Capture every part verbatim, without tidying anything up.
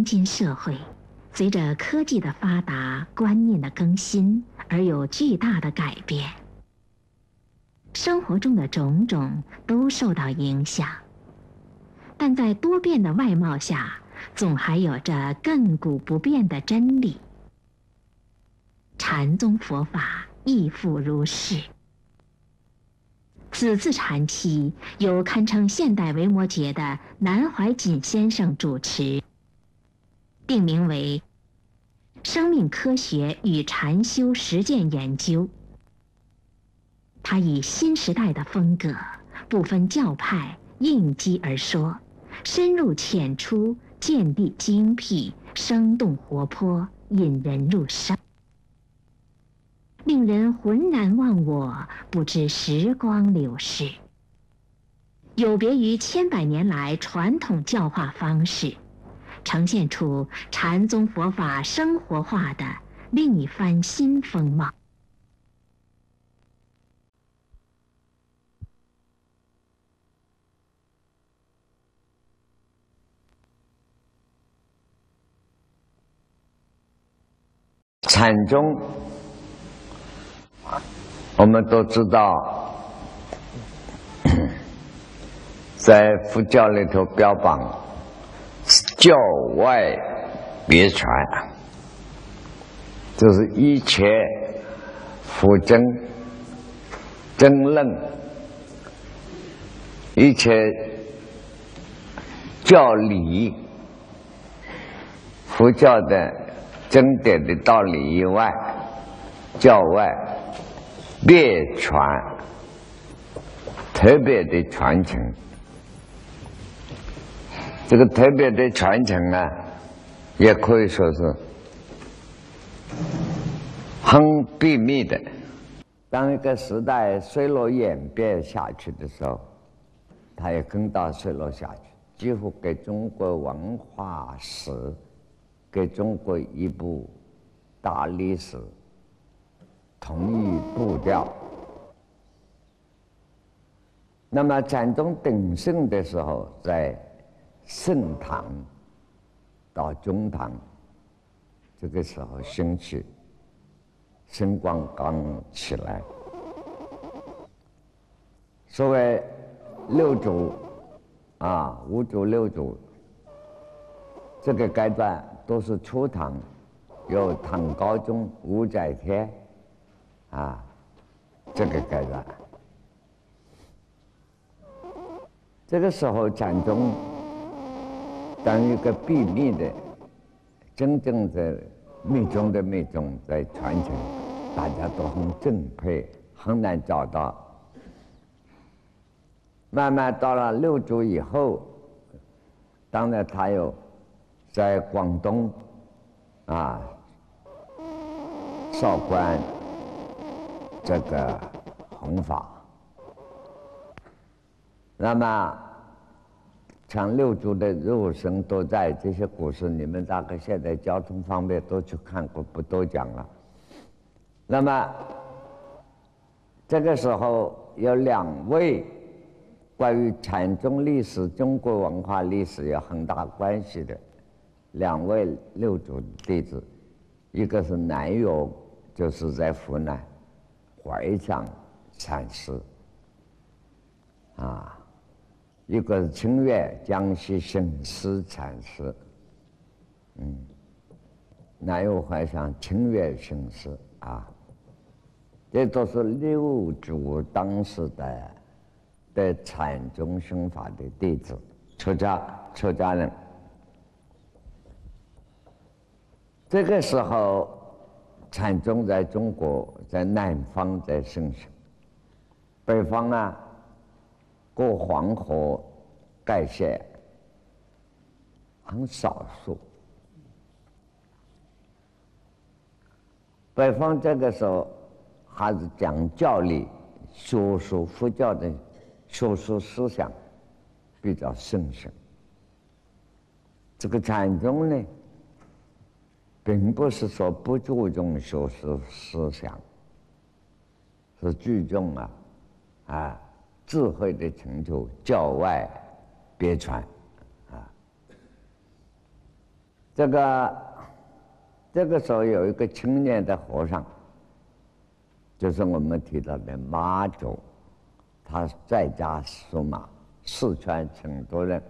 当今社会，随着科技的发达、观念的更新，而有巨大的改变。生活中的种种都受到影响，但在多变的外貌下，总还有着亘古不变的真理。禅宗佛法亦复如是。此次禅期由堪称现代维摩诘的南怀瑾先生主持，定名为《生命科学与禅修实践研究》。他以新时代的风格，不分教派，应机而说，深入浅出，见地精辟，生动活泼，引人入胜，令人浑然忘我，不知时光流逝。有别于千百年来传统教化方式，呈现出禅宗佛法生活化的另一番新风貌。 禅宗，我们都知道，在佛教里头标榜教外别传，就是一切佛经争论，一切教理，佛教的经典的道理以外，教外别传，特别的传承。这个特别的传承啊，也可以说是很秘密的。当一个时代衰落演变下去的时候，它也跟到衰落下去，几乎给中国文化史，给中国一部大历史同一步调。那么禅宗鼎盛的时候，在盛唐到中唐这个时候兴起，圣光刚起来。所谓六祖啊，五祖六祖，这个阶段都是初唐，有唐高宗、武则天啊，这个阶段。这个时候禅宗当一个秘密的、真正的密宗的密宗在传承，大家都很敬佩，很难找到。慢慢到了六祖以后，当然他有在广东啊韶关这个弘法，那么像六祖的肉身都在，这些故事你们大概现在交通方面都去看过，不多讲了。那么这个时候有两位关于禅宗历史、中国文化历史有很大关系的两位六祖弟子，一个是南岳，就是在湖南怀藏禅师啊。一个是清月，江西省师禅师，嗯，南岳怀想清月省师啊，这都是六祖当时的的禅宗心法的弟子，出家出家人。这个时候，禅宗在中国在南方在盛行，北方啊。过黄河盖县很少数，北方这个时候还是讲教理、学术佛教的学术思想比较盛行。这个禅宗呢，并不是说不注重学术思想，是注重啊啊。智慧的成就，教外别传啊。 这个这个时候有一个青年的和尚，就是我们提到的马祖，他在家属马，四川成都人。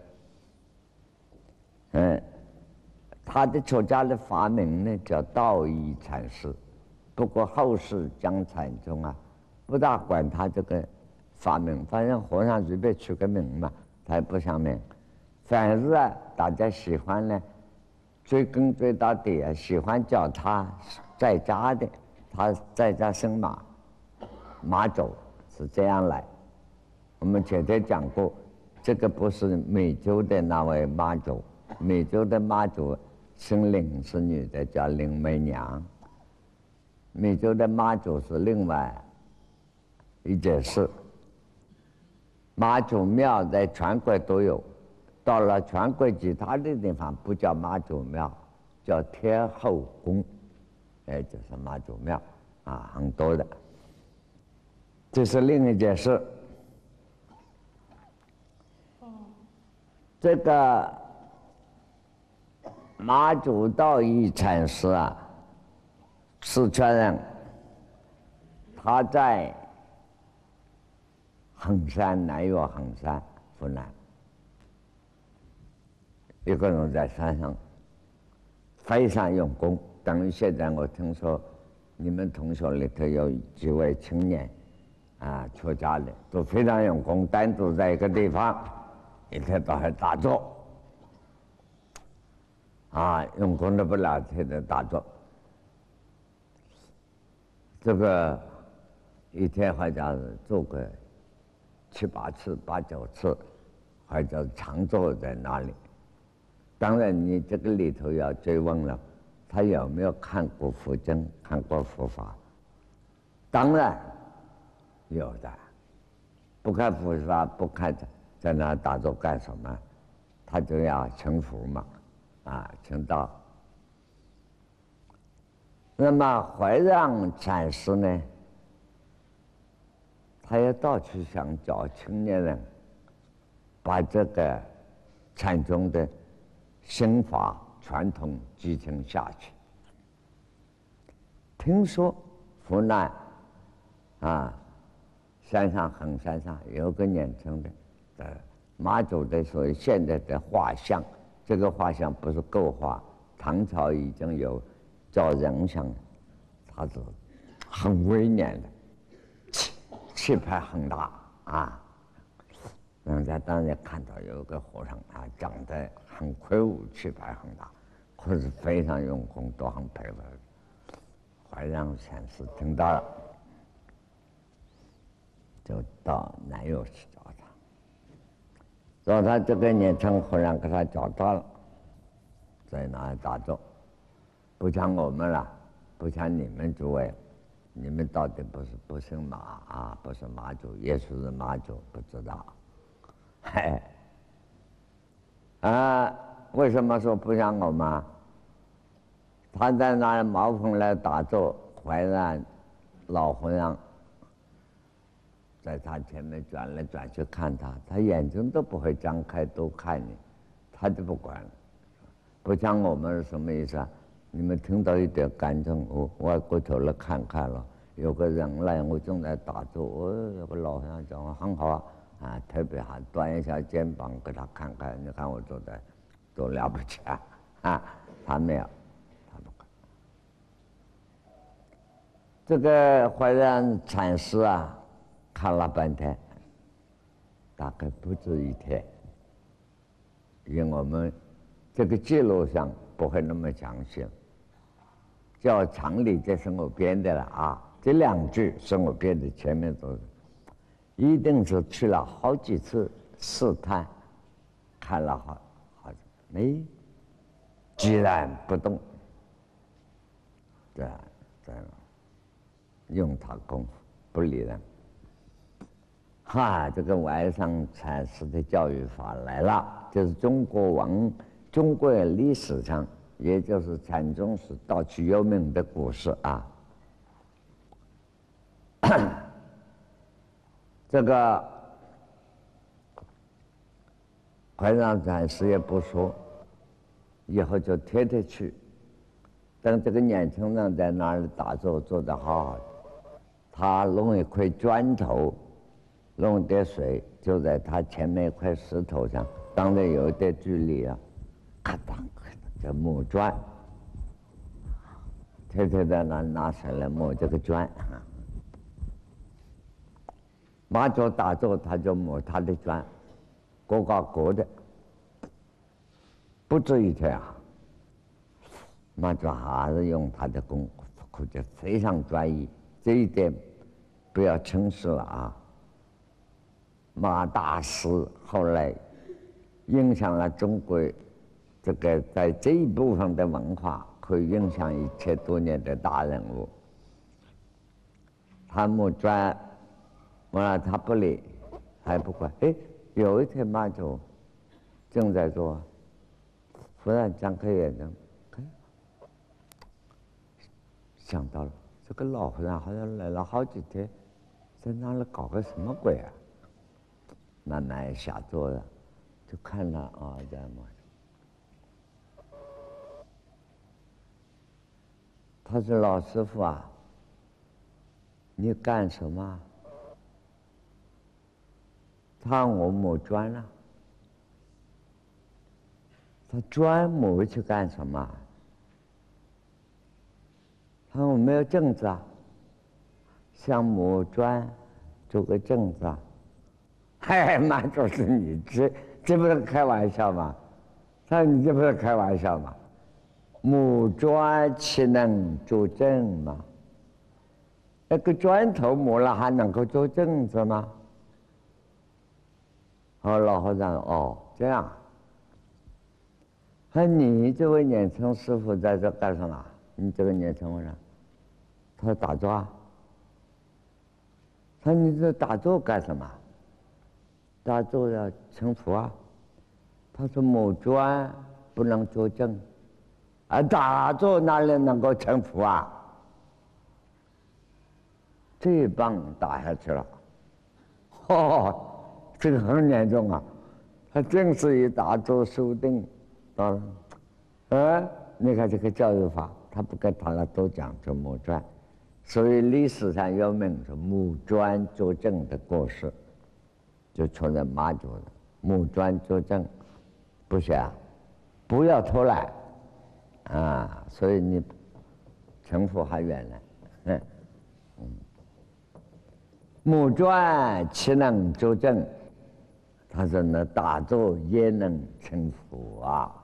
嗯，他的出家的法名呢叫道一禅师，不过后世江禅宗啊，不大管他这个法名，反正和尚随便取个名嘛，他也不想名。反是啊，大家喜欢呢，追根追到底啊，喜欢叫他在家的，他在家生马，马祖是这样来。我们前天讲过，这个不是美洲的那位妈祖，美洲的妈祖姓林，是女的，叫林媚娘。美洲的妈祖是另外一件事。妈祖庙在全国都有，到了全国其他的地方不叫妈祖庙，叫天后宫，哎，就是妈祖庙啊，很多的。这是另一件事。这个马祖道一禅师啊，四川人，他在衡山，南岳衡山，湖南，一个人在山上非常用功。等于现在我听说，你们同学里头有几位青年啊，出家的都非常用功，单独在一个地方，一天到晚打坐，啊，用功的不了，天天打坐。这个一天好像是做个七八次、八九次，或者常坐在那里。当然，你这个里头要追问了，他有没有看过佛经、看过佛法？当然有的。不看佛法，不看在那打坐干什么？他就要成佛嘛，啊，成道。那么怀让禅师呢，他也到处想找青年人，把这个禅宗的心法传统继承下去。听说湖南啊，山上衡山上有个年轻的，呃，马祖的所谓现在的画像，这个画像不是构画，唐朝已经有造人像，他是很威严的，气气派很大啊。人家当然看到有个和尚啊，长得很魁梧，气派很大，可是非常用功，都很配合。怀让禅师听到了，就到南岳去找他。找他这个年轻和尚给他找到了，在那里打坐。不像我们了，不像你们诸位，你们到底不是不姓马啊，不是马祖，耶稣是马祖，不知道。嘿，啊，为什么说不像我们？他在那茅棚来打坐，怀让老和尚在他前面转来转去看他，他眼睛都不会张开，都看你，他就不管了。不像我们是什么意思啊？你们听到一点感动，我我过头来看看了，有个人来，我正在打坐，哦，有个老和尚讲话很好啊，啊，特别好，端一下肩膀给他看看，你看我做的多了不起啊！啊，他没有。这个怀让禅师啊，看了半天，大概不止一天，因为我们这个记录上不会那么详细。叫常理，这是我编的了啊，这两句是我编的，前面都是，一定是去了好几次试探，看了好好久，没，居然不动，对对。用他功夫不理人，哈，这个外上禅师的教育法来了，就是中国文中国历史上，也就是禅宗是到处有名的故事啊。这个怀让禅师也不说， 以后就贴贴去。等这个年轻人在那儿打坐，坐得好好的，他弄一块砖头，弄点水，就在他前面一块石头上，当然有一点距离啊，咔当咔当，这木砖，贴贴在那拿水来抹这个砖啊。马祖打坐，他就抹他的砖，各搞各的，不止一天啊。马祖还是用他的功夫，估计非常专一，这一点不要轻视了啊。马大师后来影响了中国这个在这一部分的文化，可以影响一千多年的大人物。他木砖，完了他不理，还不管。哎，有一天马祖正在做，忽然张开眼睛，哎，想到了这个老和尚好像来了好几天，在那里搞个什么鬼啊？慢慢下坐了，就看他啊，这样嘛。他说：“老师傅啊，你干什么？”他我抹砖啊。他砖抹去干什么？他说：“我没有镜子啊，想抹砖做个镜子啊。”嗨，马祖是你这这不是开玩笑吗？他说：“你这不是开玩笑吗？木砖岂能做证吗？那个砖头磨了还能够做证子吗？”哦，老和尚，哦，这样。他说：“你这位年轻师傅在这干什么？你这个年轻人。”他说：“打坐啊。”他说：“你这打坐干什么？”打坐要成佛啊。他说：“木砖不能作证，而打坐哪里能够成佛啊？”这一棒打下去了，哦，这个很严重啊！他正是以打坐修定，到了，呃，你看这个教育法，他不跟他那都讲究木砖，所以历史上有名是木砖作证的故事。就出了马祖了，木砖作证，不是啊，不要偷懒啊！所以你成佛还远呢。嗯嗯，木砖岂能作证？他说那打坐也能成佛啊！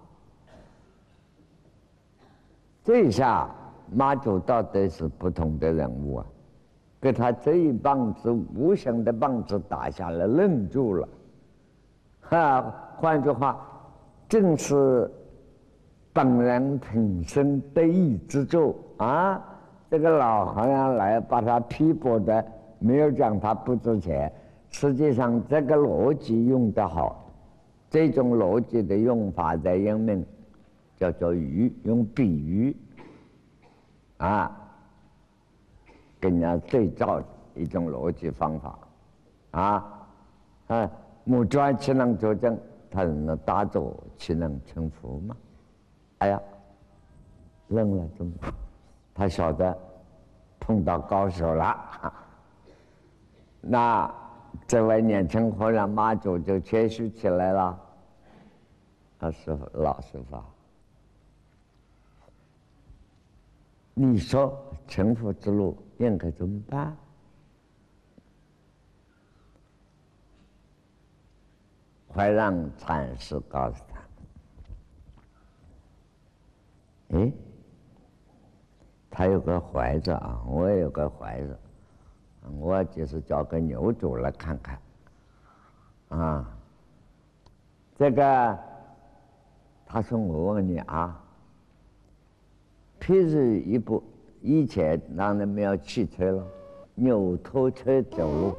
这一下马祖到底是不同的人物啊！给他这一棒子无形的棒子打下来，愣住了。哈，换句话，正是本人平生得意之作啊！这个老和尚来把他批驳的，没有讲他不值钱。实际上，这个逻辑用得好，这种逻辑的用法在英文叫做喻，用比喻啊。跟人家对照一种逻辑方法，啊，啊，木砖岂能作证？他那打坐岂能成佛吗？哎呀，愣了，怎么？他晓得碰到高手了。那这位年轻和尚马祖就谦虚起来了。他说：“老师傅，你说成佛之路应该怎么办？”怀让禅师告诉他：“哎，他有个怀子啊，我也有个怀子，我就是叫个牛主来看看。啊，这个，他说我问你啊，譬如一部以前当然没有汽车了，牛拖车走路。”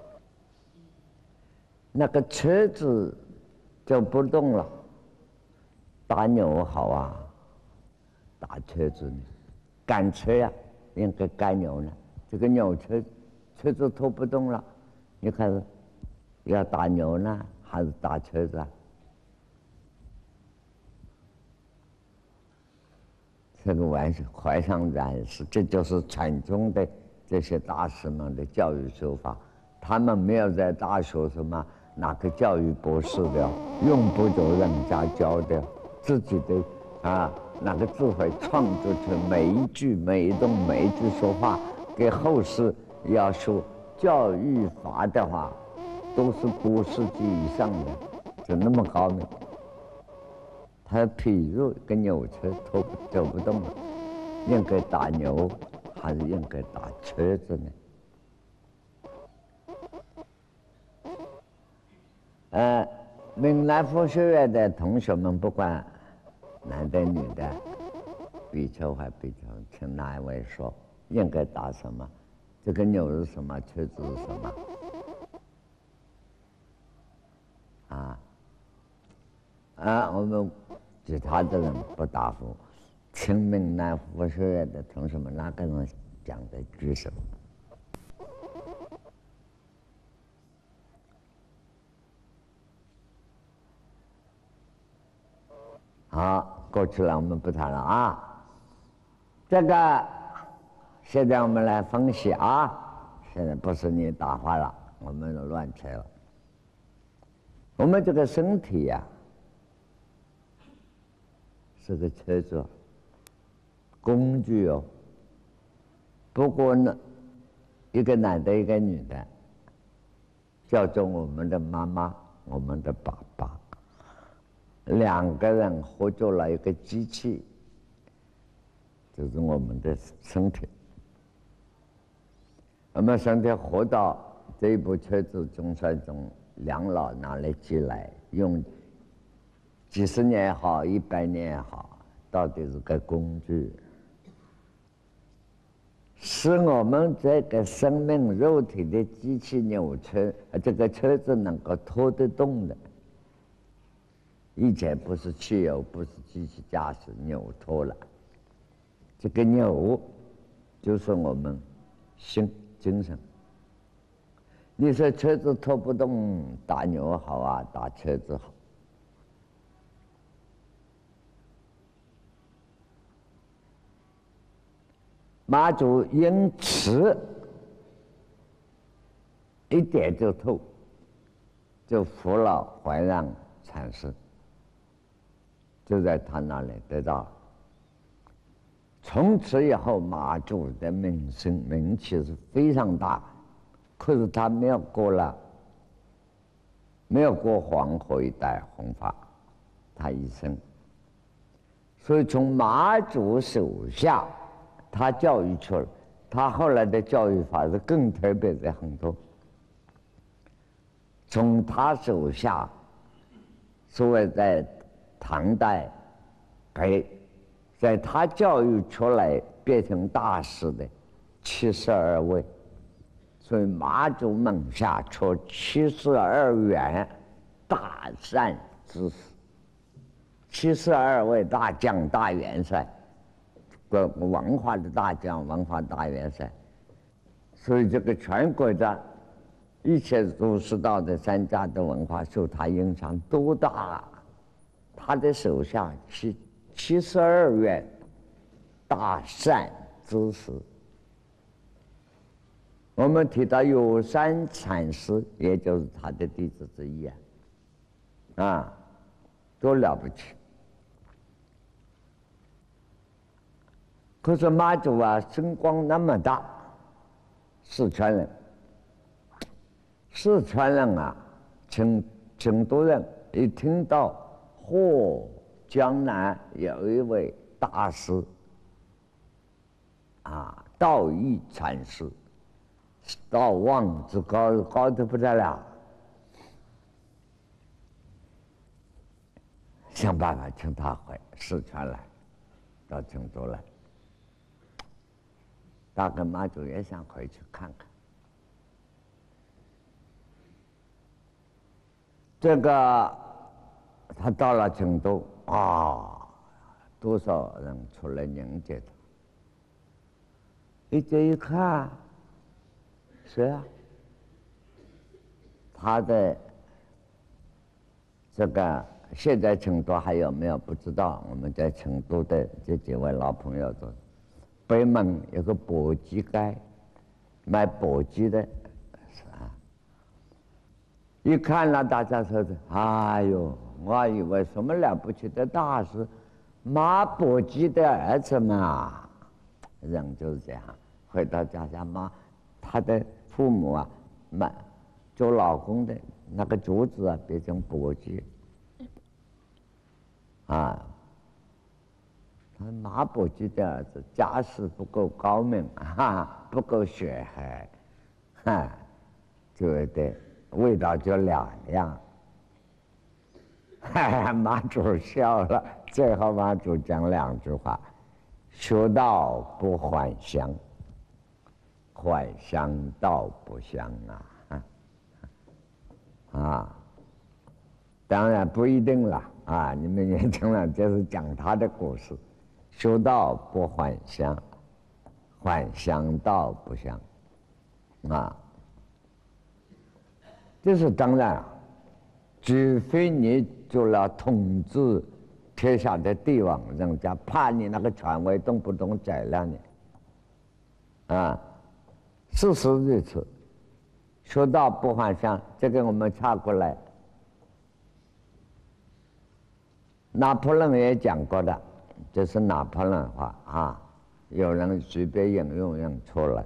那个车子就不动了，打牛好啊，打车子呢，赶车呀、啊，应该赶牛呢。这个牛车车子拖不动了，你看要打牛呢，还是打车子啊？ 这个完全怀上然是，这就是传宗的这些大师们的教育手法。他们没有在大学什么哪个教育博士的，用不着人家教的，自己的啊那个智慧创作出每一句每一动每一句说话，给后世要说教育法的话，都是多世纪以上的，就那么高明。他譬如一个牛车走不走不动了，应该打牛还是应该打车子呢？呃，闽南佛学院的同学们，不管男的女的，比丘还比丘，请哪一位说应该打什么？这个牛是什么？车子是什么？啊啊，我们其他的人不答复，请闽南佛学院的同学们，哪个人讲的举手？好，过去了，我们不谈了啊。这个现在我们来分析啊。现在不是你答话了，我们乱扯了。我们这个身体呀、啊，是个车子，工具哦。不过呢，一个男的，一个女的，叫做我们的妈妈，我们的爸爸。两个人合作了一个机器，就是我们的身体。我们身体活到这一部车子，总算从两老拿来寄来，用几十年也好，一百年也好，到底是个工具，使我们这个生命肉体的机器扭车，这个车子能够拖得动的。以前不是汽油，不是机器驾驶，扭拖了。这个扭就是我们心精神。你说车子拖不动，打牛好啊，打车子好。马祖因此一点就透，就服了怀让禅师。就在他那里得到，从此以后，马祖的名声名气是非常大。可是他没有过了，没有过黄河一带弘法，他一生。所以从马祖手下，他教育出了，他后来的教育法是更特别的很多。从他手下，所谓在唐代，给在他教育出来变成大师的七十二位，所以马祖门下出七十二员大善之士，七十二位大将大元帅，个文化的大将、文化大元帅。所以这个全国的一切儒释道的三家的文化受他影响多大啊！他的手下七七十二员大善之士。我们提到有山禅师，也就是他的弟子之一啊，啊，多了不起！可是马祖啊，声光那么大，四川人，四川人啊，成成都人一听到。嚯，江南有一位大师啊，道义禅师，道望之高，高得不得了。想办法请他回四川来，到成都来。大概马祖也想回去看看。这个。他到了成都啊，多少人出来迎接他？一这一看，谁啊？他的这个现在成都还有没有不知道？我们在成都的这几位老朋友说，北门有个簸箕街，卖簸箕的，啊，一看了大家说的，哎呦，我还以为什么了不起的大事，马簸箕的儿子嘛，人就是这样，回到家乡妈，他的父母啊，买做老公的那个竹子啊，变成簸箕。啊，他马簸箕的儿子家世不够高明，哈，不够血海，哈，对对，味道就两样。哈哈，马祖笑了，最后马祖讲两句话：学道不还乡，还乡道不乡啊！啊，当然不一定了。啊，你们年轻人就是讲他的故事，修道不还乡，还乡道不乡，啊，这是当然啊，除非你做了统治天下的帝王，人家怕你那个权威动不动宰了你，啊，事实如此。修道不还乡，这个我们插过来。拿破仑也讲过的，这是拿破仑话啊，有人随便引用引出来。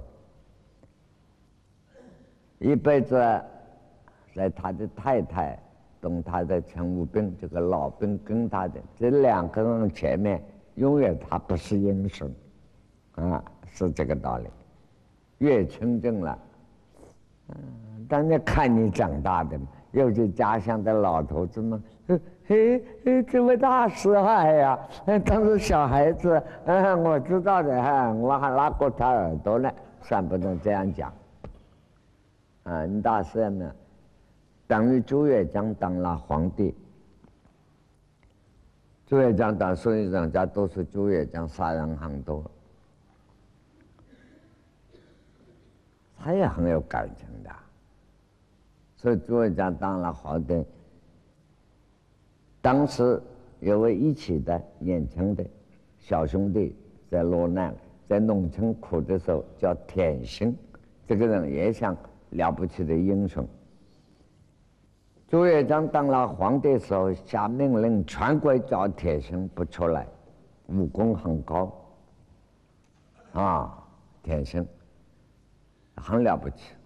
一辈子在他的太太跟他的乘务兵，这个老兵跟他的这两个人前面，永远他不是英雄，啊，是这个道理。越清正了，嗯，当然看你长大的，尤其家乡的老头子们。嘿，嘿，这位大师嗨呀！当时小孩子，嗯，我知道的哈，我还拉过他耳朵呢，算不能这样讲。啊，你大师有没有？等于朱元璋当了皇帝，朱元璋当，所以人家都是朱元璋杀人很多，他也很有感情的，所以朱元璋当了皇帝。当时有位一起的年轻的小兄弟在落难，在农村苦的时候，叫田心，这个人也像了不起的英雄。朱元璋当了皇帝的时候，下命令全国找田心不出来，武功很高，啊，田心很了不起。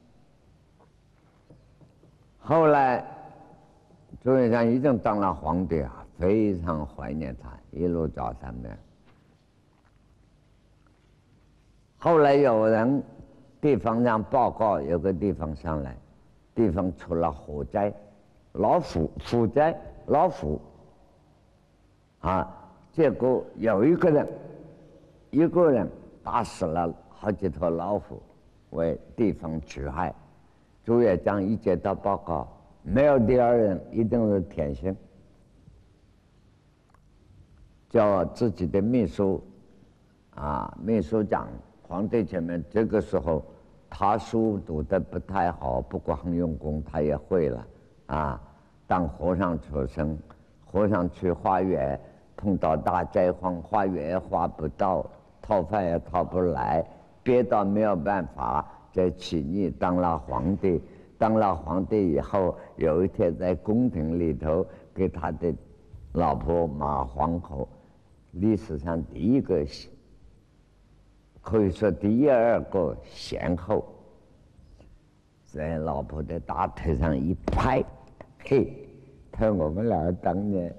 后来朱元璋已经当了皇帝啊，非常怀念他，一路找他们。后来有人地方上报告，有个地方上来，地方出了火灾，老虎火灾，老虎啊，结果有一个人，一个人打死了好几头老虎，为地方除害。朱元璋一接到报告，没有第二人，一定是田心，叫自己的秘书啊，秘书长，皇帝前面这个时候他书读得不太好，不过很用功，他也会了啊。当和尚出身，和尚去化缘，碰到大灾荒，化缘也化不到，讨饭也讨不来，憋到没有办法，在起义当了皇帝。当了皇帝以后，有一天在宫廷里头给他的老婆马皇后，历史上第一个，可以说第一二个贤后，在老婆的大腿上一拍，嘿，他说我们俩当年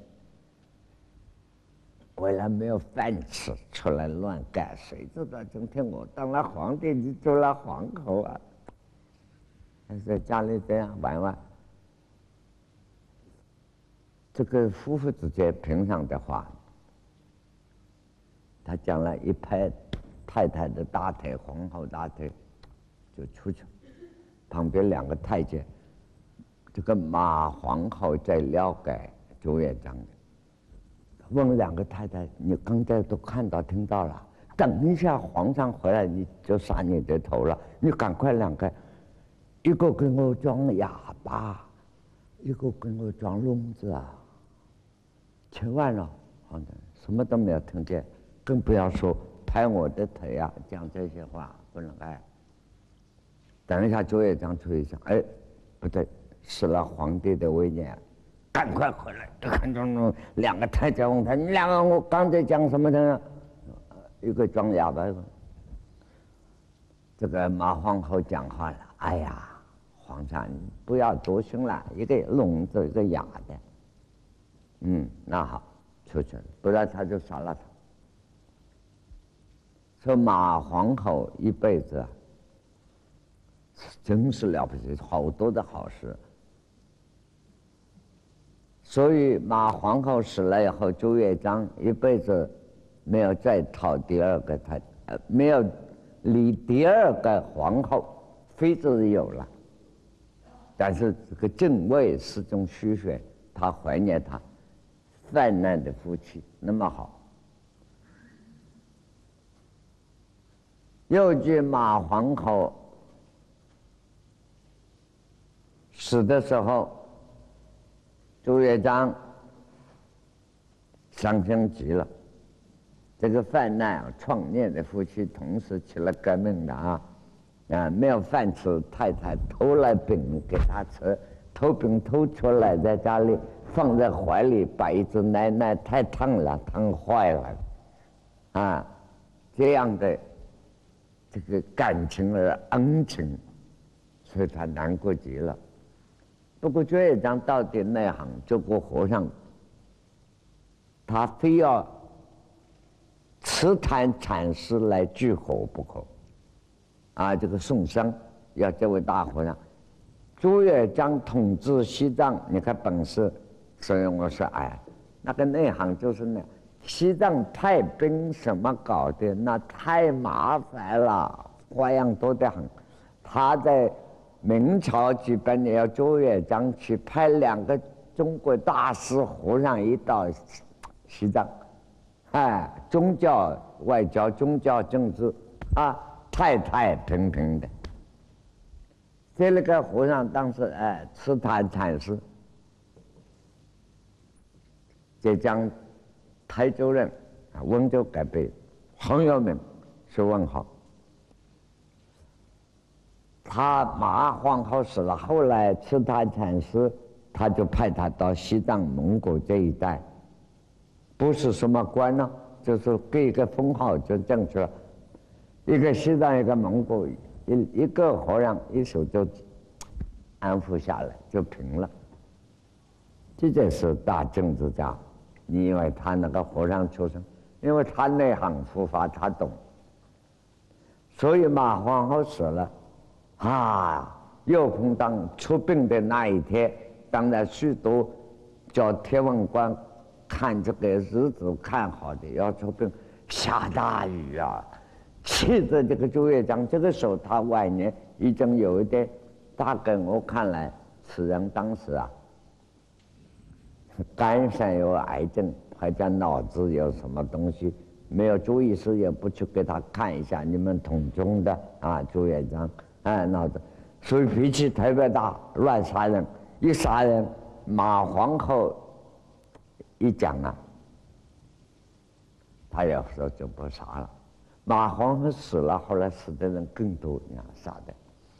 为了没有饭吃出来乱干，谁知道今天我当了皇帝，你做了皇后啊？在家里这样玩玩，这个夫妇之间平常的话，他讲了一拍太太的大腿，皇后大腿，就出去。旁边两个太监，这个马皇后在了解朱元璋的，问两个太太：“你刚才都看到听到了？等一下皇上回来，你就杀你的头了！你赶快两个。”一个给我装哑巴，一个给我装聋子啊！ 千万了，好的，什么都没有听见，更不要说拍我的腿啊，讲这些话不能哎。等一下，周院长出一想，哎，不对，失了皇帝的威严，赶快回来！就看中中两个太监问他，你两个我刚才讲什么的？一个装哑巴，这个马皇后讲话了，哎呀，皇上你不要多心了，一个聋子，一个哑的。嗯，那好，出去了，不然他就杀了他。说马皇后一辈子啊，真是了不起，好多的好事。所以马皇后死了以后，朱元璋一辈子没有再讨第二个太，呃，没有立第二个皇后，妃子有了，但是这个正位始终虚悬，他怀念他泛滥的夫妻那么好。又据马皇后死的时候，朱元璋伤心极了。这个泛滥创业的夫妻同时起了革命的啊，啊，没有饭吃，太太偷来饼给他吃，偷饼偷出来，在家里放在怀里，把一只奶奶太烫了，烫坏了，啊，这样的这个感情而恩情，所以他难过极了。不过朱元璋到底内行，这个和尚，他非要慈檀禅师来聚合不可，啊，这个宋生要这位大和尚。朱元璋统治西藏，你看本事，所以我说，哎，那个内行就是那西藏派兵什么搞的，那太麻烦了，花样多得很。他在明朝基本要朱元璋去派两个中国大师和尚一到西藏，哎，宗教、外交、宗教、政治啊，太太平平的。这那个和尚当时哎，慈檀禅师，浙江台州人啊，温州改北很有名，是文豪。他马皇后死了，后来慈檀禅师他就派他到西藏、蒙古这一带，不是什么官呢，就是给一个封号就正确了。一个西藏，一个蒙古，一一个和尚一手就安抚下来，就平了。这就是大政治家。你以为他那个和尚出身，因为他内行佛法，他懂。所以马皇后死了。啊，又碰当出殡的那一天，当然许多叫天文馆看这个日子看好的要出殡，下大雨啊，气得这个朱元璋这个时候他晚年已经有一点，大概我看来，此人当时啊，肝上有癌症，还加脑子有什么东西，没有注意时也不去给他看一下，你们统中的啊朱元璋。哎，脑子，所以脾气特别大，乱杀人。一杀人，马皇后一讲啊，他有时候就不杀了。马皇后死了，后来死的人更多，你看杀的。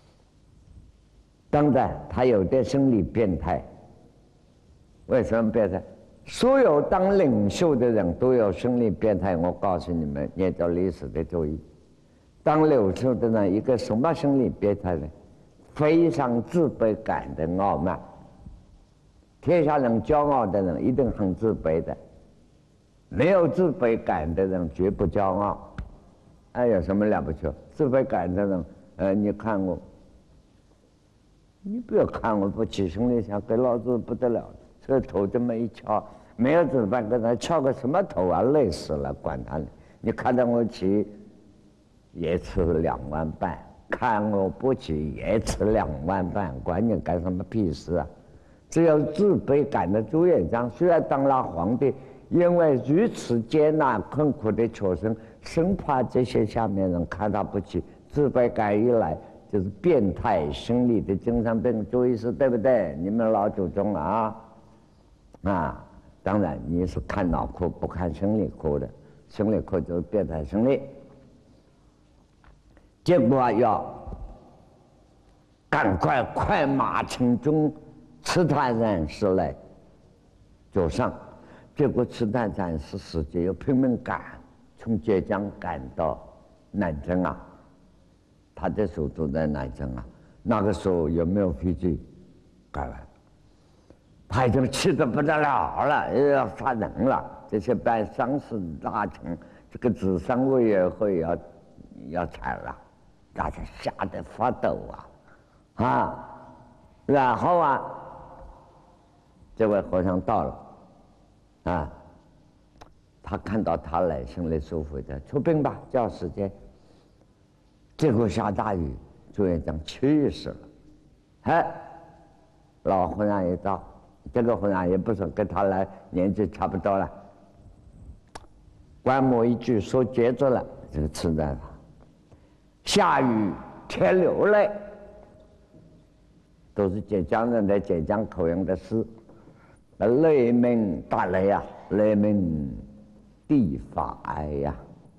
当然，他有点生理变态。为什么变态？所有当领袖的人都有生理变态。我告诉你们，念着历史的注意。当领袖的人，一个什么生理变态呢？非常自卑感的傲慢。天下人骄傲的人一定很自卑的，没有自卑感的人绝不骄傲。哎，有什么了不起？自卑感的人，呃，你看我，你不要看我不起，兄弟想给老子不得了，这头这么一翘，没有自卑感的人翘个什么头啊？累死了，管他呢！你看到我起。也吃两万半，看我不起也吃两万半，管你干什么屁事啊！只有自卑感的朱元璋，虽然当了皇帝，因为如此艰难困苦的求生，生怕这些下面人看他不起，自卑感一来就是变态心理的精神病，注意是对不对？你们老祖宗啊，啊， 当然你是看脑科不看生理科的，生理科就是变态生理。结果要赶快快马乘中，刺探禅师来走上。结果刺探禅师师姐又拼命赶，从浙江赶到南京啊。他的时候住在南京啊，那个时候有没有飞机？赶来，他已经气得不得了了，又要杀人了。这些办丧事大臣，这个治丧委员会要要裁了，大家吓得发抖啊啊！然后啊，这位和尚到了啊，他看到他来，心里舒服的，出兵吧，叫时间。结果下大雨，朱元璋气死了。哎，老和尚一到，这个和尚也不是跟他来年纪差不多了，观摩一句说接着了，这个刺探法。下雨天流泪，都是浙江人的浙江口音的诗。雷鸣打雷呀，雷鸣地发哀呀。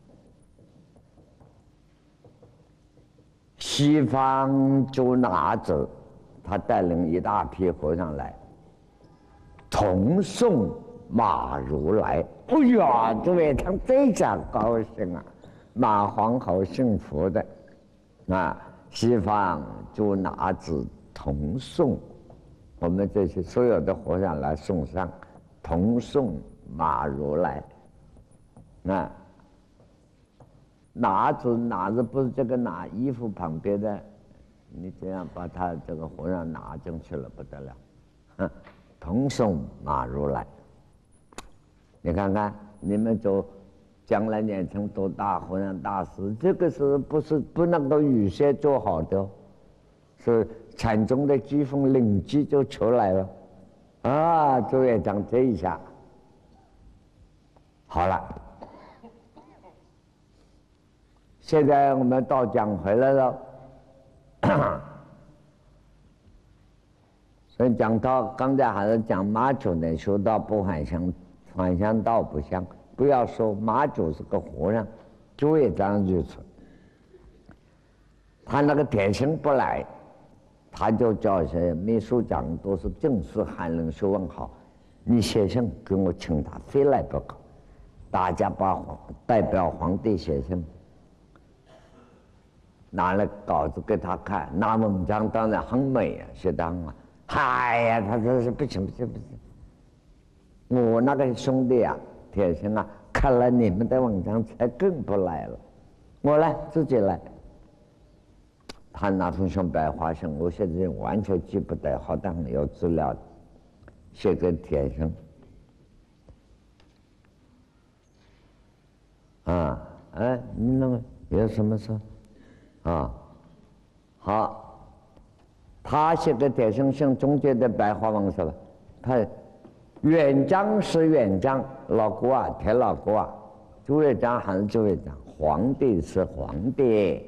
西方就拿着他带领一大批和尚来，同送马如来。哎呀，朱元璋非常高兴啊，马皇后幸福的啊，西方就拿着同送，我们这些所有的和尚来送上，同送马如来啊。拿着拿着不是这个拿衣服旁边的，你这样把他这个和尚拿进去了不得了，哼，同送马如来。你看看你们就将来年成多大和尚大师，这个是不是不能够预先做好的？是禅宗的机锋灵机就出来了啊！朱元璋这一下好了。现在我们到讲回来了，所以讲到刚才还是讲马祖的修道不还乡，还乡道不乡。不要说马祖是个和尚，朱元璋如此。他那个铁心不来，他就叫些秘书长都是正式翰林学问好，你写信给我请他，非来不可。大家把皇代表皇帝写信。拿了稿子给他看，那文章当然很美啊，写得很好。哎呀，他说是不行不行不行，我那个兄弟啊，铁心啊，看了你们的文章才更不来了，我来自己来。他那封信白话信，我现在完全记不得，好像有资料，写给铁心。啊，哎，你那个有什么事？啊，好，他写的铁心信中间的白话文是吧？他元璋是元璋，老郭啊，铁老郭啊，朱元璋还是朱元璋，皇帝是皇帝。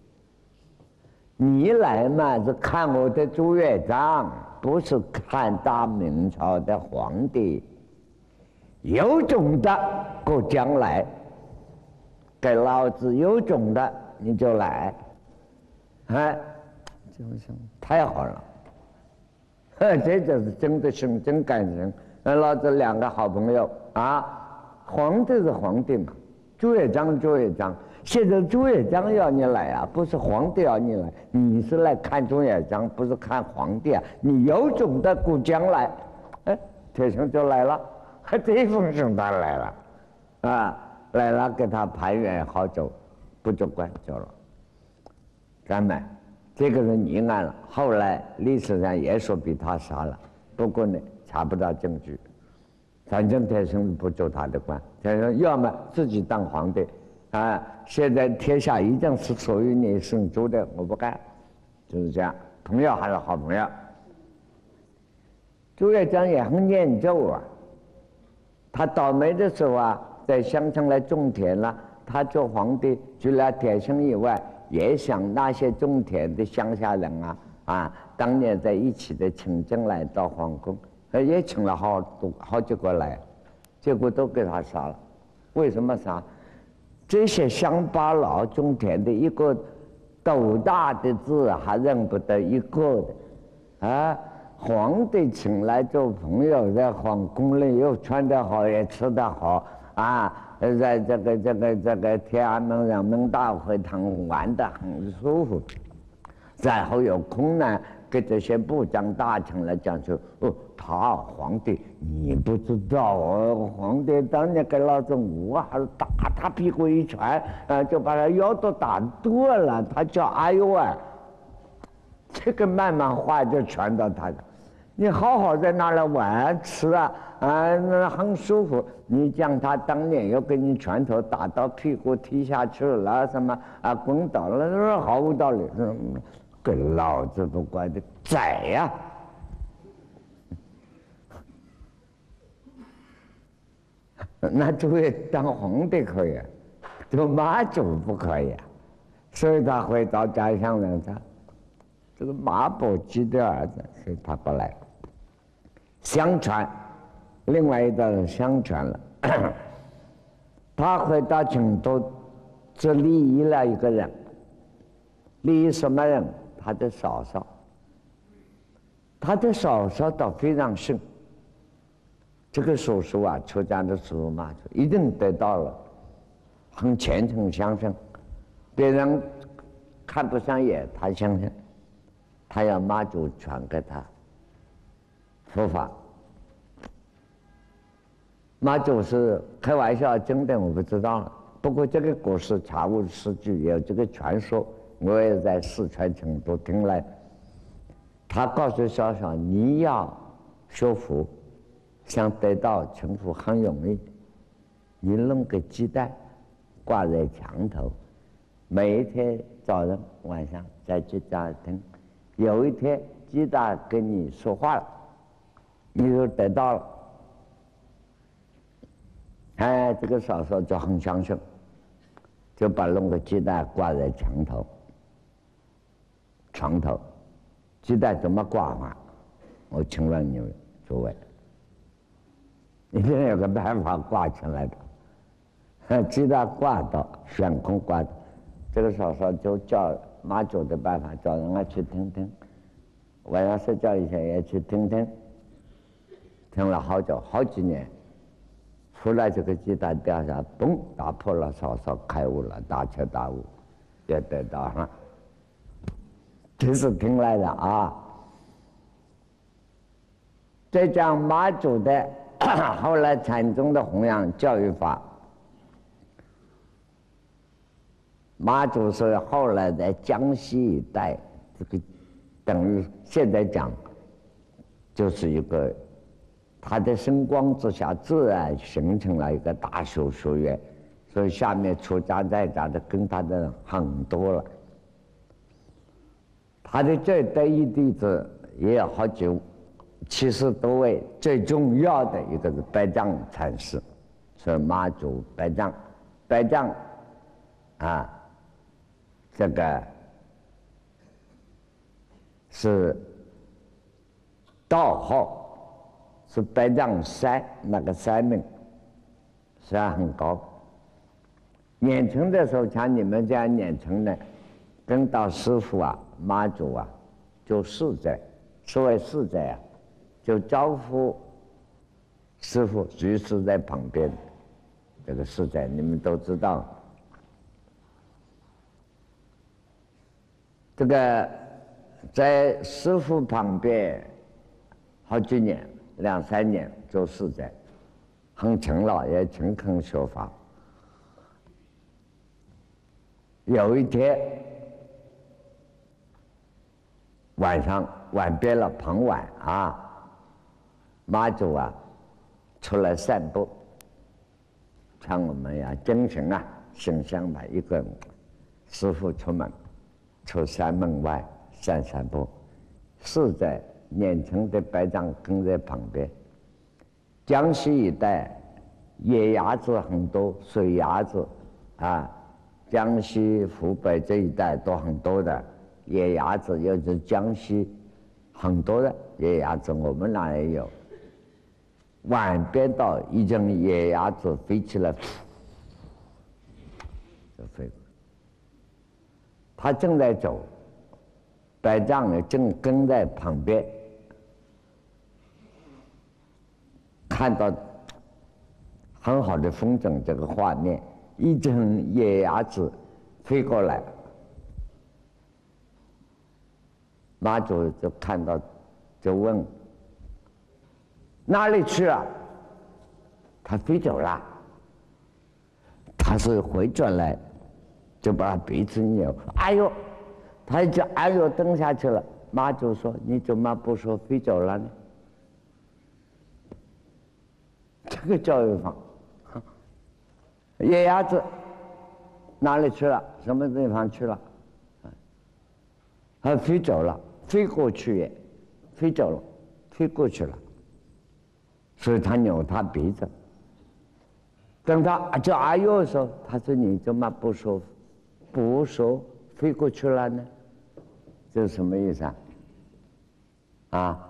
你来嘛是看我的朱元璋，不是看大明朝的皇帝。有种的给将来，给老子有种的。你就来，哎，就是太好了，这就是真的心真感情。老子两个好朋友啊，皇帝是皇帝嘛，朱元璋朱元璋，现在朱元璋要你来啊，不是皇帝要你来，你是来看朱元璋，不是看皇帝啊。你有种的给将来，哎，铁心就来了，这封信他来了，啊，来了给他盘圆好走。不就关走了，咱们这个人疑案了。后来历史上也说被他杀了，不过呢查不到证据。反正铁心不做他的官，铁心要么自己当皇帝，啊，现在天下一定是属于你姓朱的，我不干，就是这样。朋友还是好朋友。朱元璋也很念旧啊，他倒霉的时候啊，在乡村来种田了。他做皇帝，除了铁心以外，也想那些种田的乡下人啊，啊，当年在一起的请进来到皇宫，也请了好多好几个来。 结果都给他杀了。为什么杀？这些乡巴佬种田的，一个斗大的字还认不得一个的，啊！皇帝请来做朋友，在皇宫里又穿得好，也吃得好啊！在这个这个这个天安门人民大会堂玩得很舒服。然后有空呢，给这些部长大臣来讲说：“哦，他皇帝你不知道哦，皇帝当年给老子我还是打他屁股一拳，呃，就把他腰都打断了。他叫哎呦喂！”这个慢慢话就传到他的。你好好在那里玩吃啊，啊，那很舒服。你讲他当年又给你拳头打到屁股踢下去了，什么啊滚倒了，那毫无道理。嗯，给老子不管的宰呀！那诸位当皇帝可以，做妈祖不可以，所以他回到家乡人家，这个马伯基的儿子是他过来。相传，另外一代人相传了，他回到成都，只利益了一个人，利益什么人？他的嫂嫂。他的嫂嫂倒非常顺。这个叔叔啊，出家的叔叔嘛，一定得到了，很虔诚相信，别人看不上眼，他相信，他要妈祖传给他佛法。妈祖是开玩笑，真的我不知道了。不过这个故事查无实据，有这个传说，我也在四川成都听来。他告诉小小，你要修福，想得到成佛很容易，你弄个鸡蛋挂在墙头，每一天早上晚上在鸡蛋听，有一天鸡蛋跟你说话了，你就得到了。哎，这个嫂嫂就很相信，就把弄个鸡蛋挂在墙头、床头。鸡蛋怎么挂法？我请问你们诸位，一定有个办法挂起来的。鸡蛋挂到悬空挂的，这个嫂嫂就叫妈祖的办法，叫人家去听听，晚上睡觉以前也去听听，听了好久好几年。后来这个鸡蛋掉下，嘣，打破了嫂嫂开悟了，大彻大悟，也得到哈。这是听来的啊。再讲妈祖的后来禅宗的弘扬教育法，妈祖是后来在江西一带，这个等于现在讲就是一个。他的声光之下，自然形成了一个大修学院，所以下面出家在家的跟他的人很多了。他的最得意弟子也有好几七十多位，最重要的一个是白丈禅师，是妈祖白丈。白丈啊，这个是道号。是白丈山，那个山名山很高。年轻的时候，像你们这样年轻的，跟到师傅啊、妈祖啊，就侍在，所谓侍在啊，就招呼师傅，随时在旁边。这个侍在你们都知道。这个在师傅旁边好几年。两三年做侍在，很勤劳，也勤恳学法。有一天晚上晚边了，傍晚啊，妈祖啊出来散步，像我们呀精神啊形象吧，一个师傅出门，出山门外散散步，侍在。年轻的白丈跟在旁边。江西一带野鸭子很多，水鸭子啊，江西、湖北这一带都很多的野鸭子，尤其江西很多的野鸭子，我们那也有。 晚边到一阵野鸭子飞起来，就飞过。他正在走，百丈也正跟在旁边，看到很好的风筝这个画面，一阵野鸭子飞过来，马祖就看到，就问哪里去了？他飞走了。他是回转来，就把他鼻子扭，哎呦，他就哎呦蹬下去了。马祖说：“你怎么不说飞走了呢？”这个教育法，野鸭子哪里去了？什么地方去了？他飞走了，飞过去也，飞走了，飞过去了。所以他扭他鼻子。等他叫哎呦的时候，他说：“你怎么不说，不说飞过去了呢？”这是什么意思啊？啊，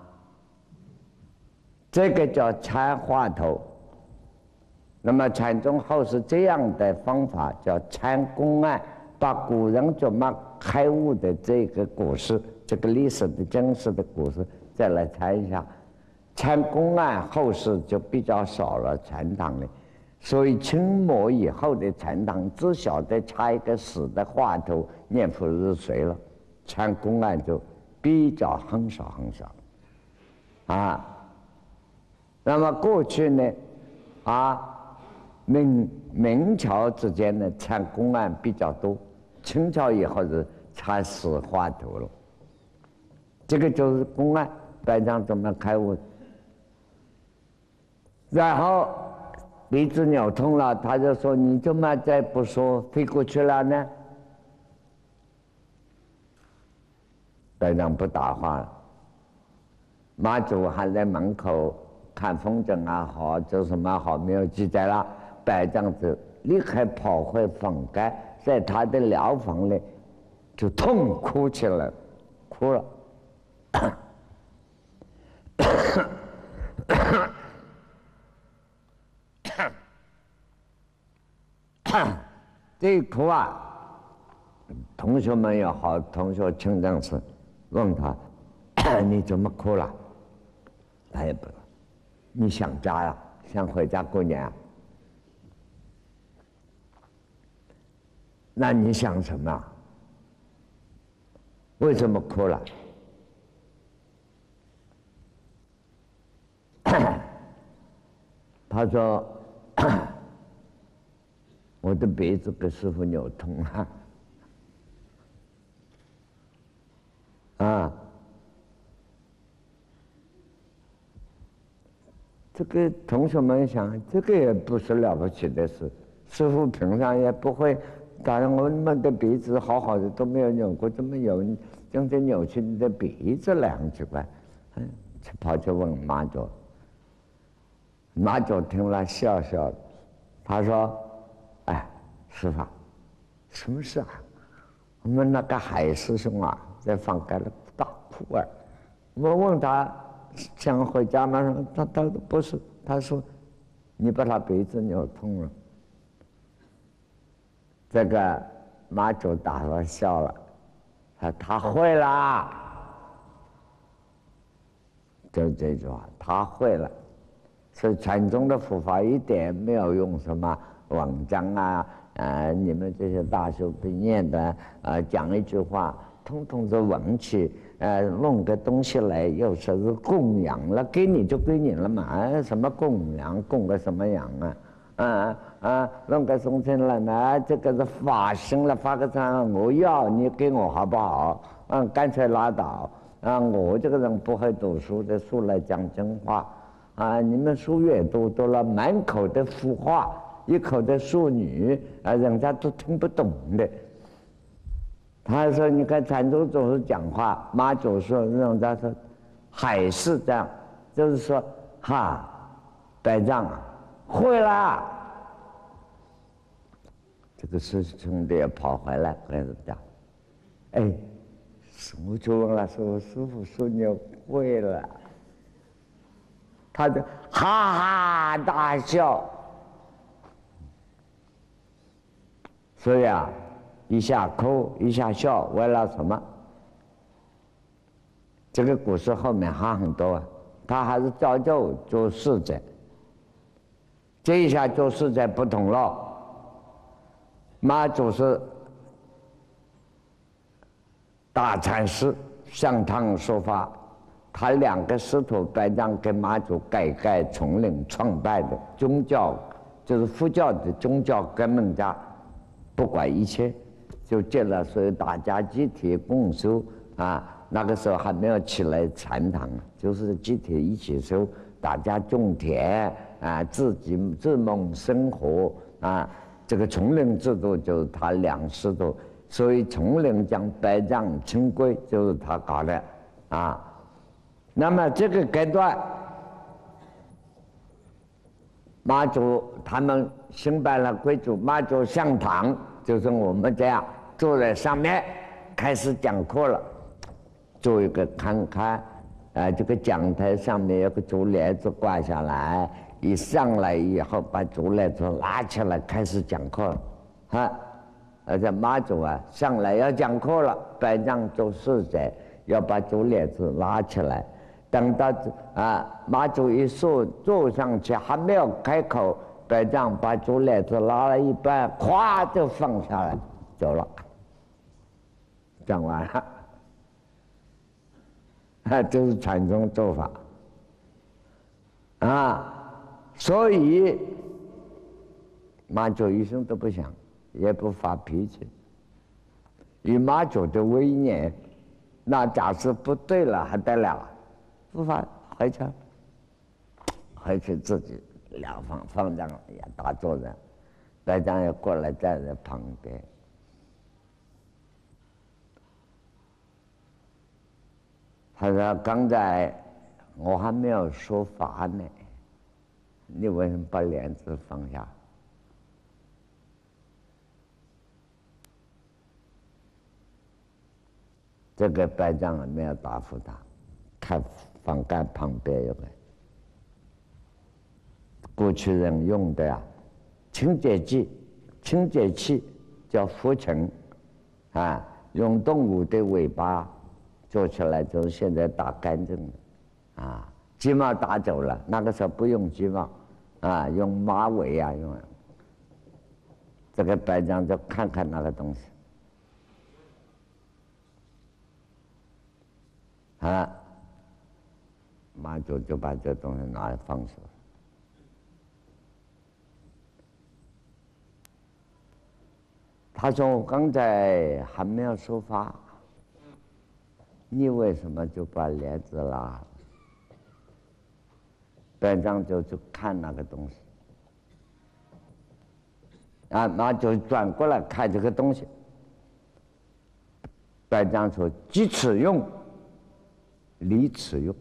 这个叫参话头。那么禅宗后是这样的方法，叫参公案，把古人怎么开悟的这个故事，这个历史的真实的故事再来参一下。参公案后世就比较少了，禅堂里。所以清末以后的禅堂只晓得插一个死的话头念佛日髓了，参公案就比较很少很少啊。那么过去呢啊，明明朝之间的参公案比较多，清朝以后是插死话头了。这个就是公案，百丈怎么开悟，然后鼻子扭痛了，他就说：“你怎么再不说飞过去了呢？”百丈不答话了。马祖还在门口看风筝啊，好，做什么好没有记载了。百丈子立刻跑回房间，在他的疗房里就痛哭起来，哭了。这一哭啊，同学们也好，同学清正是问他：“你怎么哭了？”他也不知道。你想家呀？想回家过年啊？那你想什么？为什么哭了？他说：“我的鼻子给师父扭痛了。”啊，这个同学们想，这个也不是了不起的事。师父平常也不会，当然我们的鼻子好好的都没有扭过，怎么有整天扭曲你的鼻子了？很奇怪。嗯，跑去问马祖。马祖听了笑笑，他说：“哎，师父，什么事啊？我们那个海师兄啊，在房间里大哭啊。我问他想回家吗？他他说不是，他说你把他鼻子扭痛了。”这个马祖打了笑了，他他会了，就这句话，他会了。所以禅宗的佛法一点没有用什么文章啊，呃，你们这些大学毕业的，呃，讲一句话，统统是文气，呃，弄个东西来，又说是供养了，给你就给你了嘛，啊、什么供养，供个什么养啊？啊啊，弄个送进来呢，这个是发心了，发个财，我要你给我好不好？嗯，干脆拉倒。啊，我这个人不会读书的，书来讲真话。啊，你们书越多，多了满口的腐话，一口的淑女，啊，人家都听不懂的。他说：“你看禅宗总是讲话，马祖说人家说还是这样，就是说哈，百丈啊，会啦。”这个师兄弟也跑回来跟人讲：“哎，我就问了，说师父说你会了。”他就哈哈大笑。所以啊，一下哭一下笑，为了什么？这个故事后面还很多啊，他还是照旧做侍者。这一下做侍者不同了，妈祖是大禅师上堂说法，他两个师徒白丈跟妈祖改改从领创办的宗教，就是佛教的宗教革命家，不管一切，就建了所有大家集体共修啊。那个时候还没有起来禅堂，就是集体一起修，大家种田啊，自己自谋生活啊。这个从领制度就是他两师徒，所以从领将百丈清规就是他搞的啊。那么这个阶段，妈祖他们兴办了规矩，妈祖上堂，就是我们这样坐在上面开始讲课了。做一个看看，啊，这个讲台上面有个竹帘子挂下来，一上来以后把竹帘子拉起来开始讲课了，哈，而且妈祖啊上来要讲课了，百丈做侍者要把竹帘子拉起来，等到啊妈祖一坐坐上去还没有开口，百丈把竹帘子拉了一半，咵就放下来走了，讲完了。啊，这是禅宗做法啊，所以妈祖一声都不响，也不发脾气。以妈祖的威严，那假使不对了还得了？不发回去，回去自己两方方丈也打坐着，白丈也过来站在旁边。他说：“刚才我还没有说法呢，你为什么把帘子放下？”这个白丈没有答复他，看房盖旁边有个过去人用的啊，清洁剂、清洁器叫浮尘啊，用动物的尾巴做起来，就是现在打干净的啊，鸡毛打走了，那个时候不用鸡毛啊，用马尾啊，用这个白丈就看看那个东西啊，妈祖就把这东西拿来放手。他说：“我刚才还没有说法，你为什么就把帘子拉了？”白丈就去看那个东西，啊，那就转过来看这个东西。白丈说：“即此用，离此用。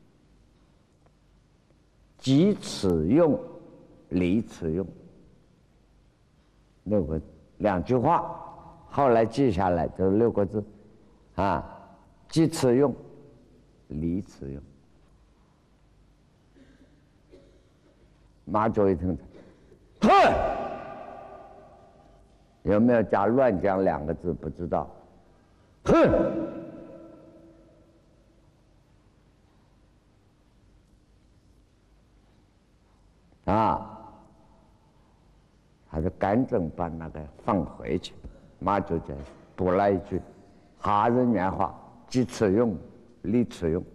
即此用，离此用。”六个两句话，后来记下来就是六个字，啊，即此用，离此用。马祖一听，哼，有没有加乱讲两个字不知道，哼。啊，他就赶紧把那个放回去。马祖就补了一句哈人原话：“即此用，离此用。”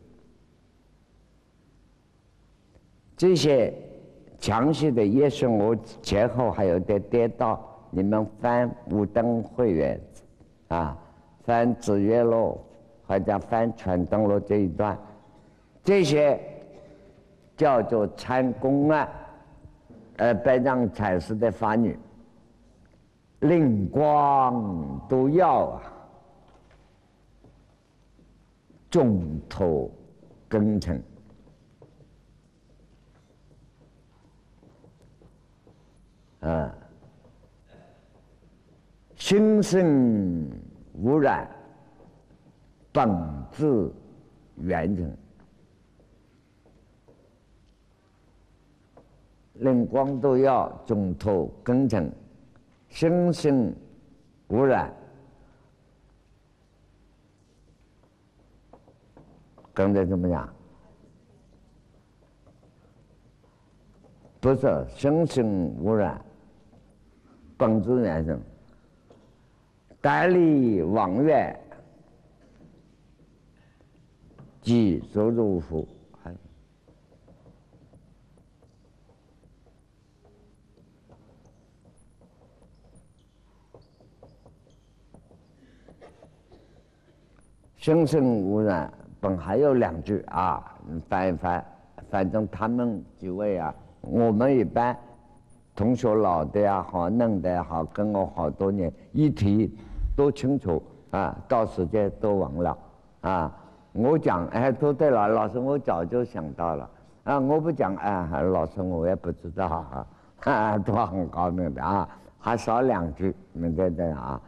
这些详细的也是我前后还有点颠倒，你们翻五灯会员啊，翻紫月录或者翻全灯录这一段，这些叫做参公案。呃，白丈禅师的法女，灵光都要啊，重托根尘啊，心生污染，本自圆成。 灵光都要中透根尘，生生无染。刚才怎么讲？不是生生无染，本自原生，代理往愿，即所入福。生生无染，本还有两句啊，你翻一翻，反正他们几位啊，我们一般同学老的也好，嫩的也好，跟我好多年，一提都清楚啊，到时间都忘了啊。我讲哎，都对了，老师我早就想到了啊，我不讲哎，老师我也不知道啊，啊都很高明的啊，还少两句，明白的啊。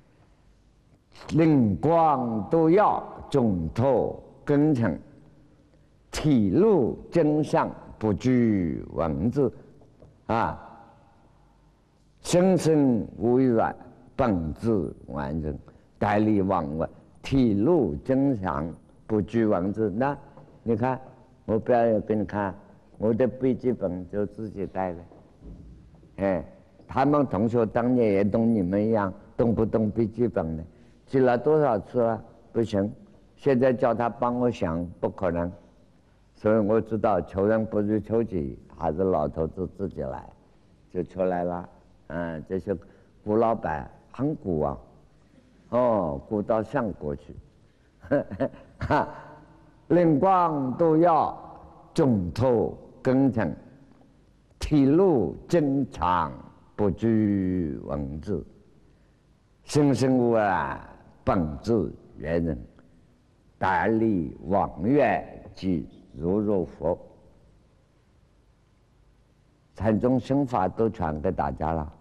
灵光都要中透根尘，体露真相不拘文字啊，生生无染，本自完整，代理往问，体露真相不拘文字。那你看我表演给你看，我的笔记本就自己带的，哎，他们同学当年也懂你们一样，动不动笔记本的。记了多少次了？不行，现在叫他帮我想，不可能。所以我知道求人不如求己，还是老头子自己来，就出来了。嗯，这些古老板很古啊，哦，古到上国去。哈，灵光都要中透根尘，体露真常不拘文字，生生无染。本自原人，代理往愿，即如入佛。禅宗心法都传给大家了。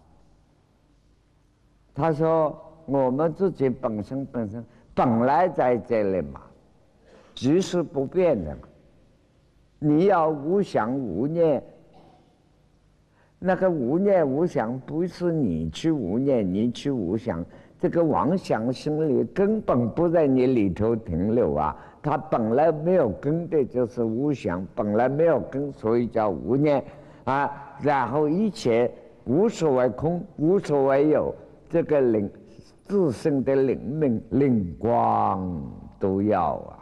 他说：“我们自己本身本身本来在这里嘛，即是不变的嘛。你要无想无念，那个无念无想不是你去无念，你去无想。”这个妄想心理根本不在你里头停留啊，它本来没有根的，就是无想，本来没有根，所以叫无念啊。然后一切无所谓空，无所谓有，这个灵自身的灵命灵光都要啊。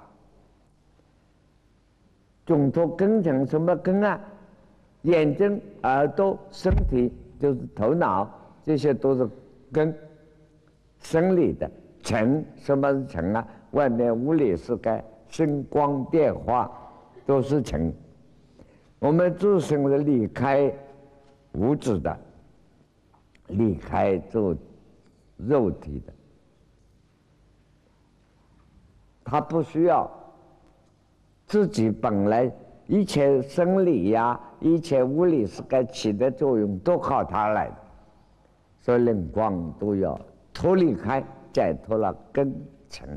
中透根尘什么根啊？眼睛、耳朵、身体，就是头脑，这些都是根。生理的尘，什么是尘啊？外面物理世界，声光电化都是尘。我们自身是离开物质的，离开做肉体的，它不需要自己本来一切生理呀、一切物理世界起的作用都靠它来的，所以灵光都要。脱离开，解脱了根尘。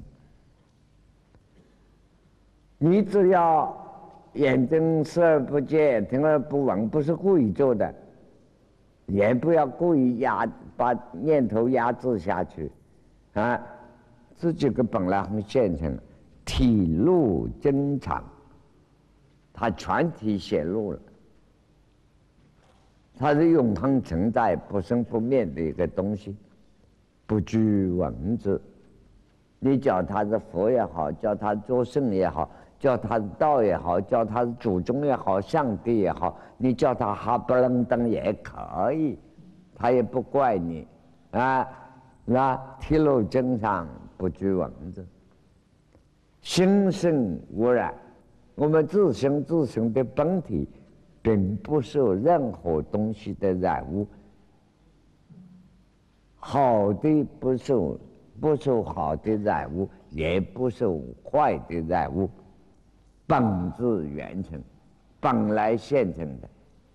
你只要眼睛视而不见，听而不闻，不是故意做的，也不要故意压把念头压制下去，啊，自己个本来很现成，体露真常，它全体显露了，它是永恒存在、不生不灭的一个东西。不拘文字，你叫他是佛也好，叫他做圣也好，叫他是道也好，叫他是祖宗也好，上帝也好，你叫他哈不楞登也可以，他也不怪你啊。那体露真常，不拘文字，心生无染。我们自身自身的本体，并不受任何东西的染污。好的不受不受好的染污，也不受坏的染污，本自原成，本来现成的。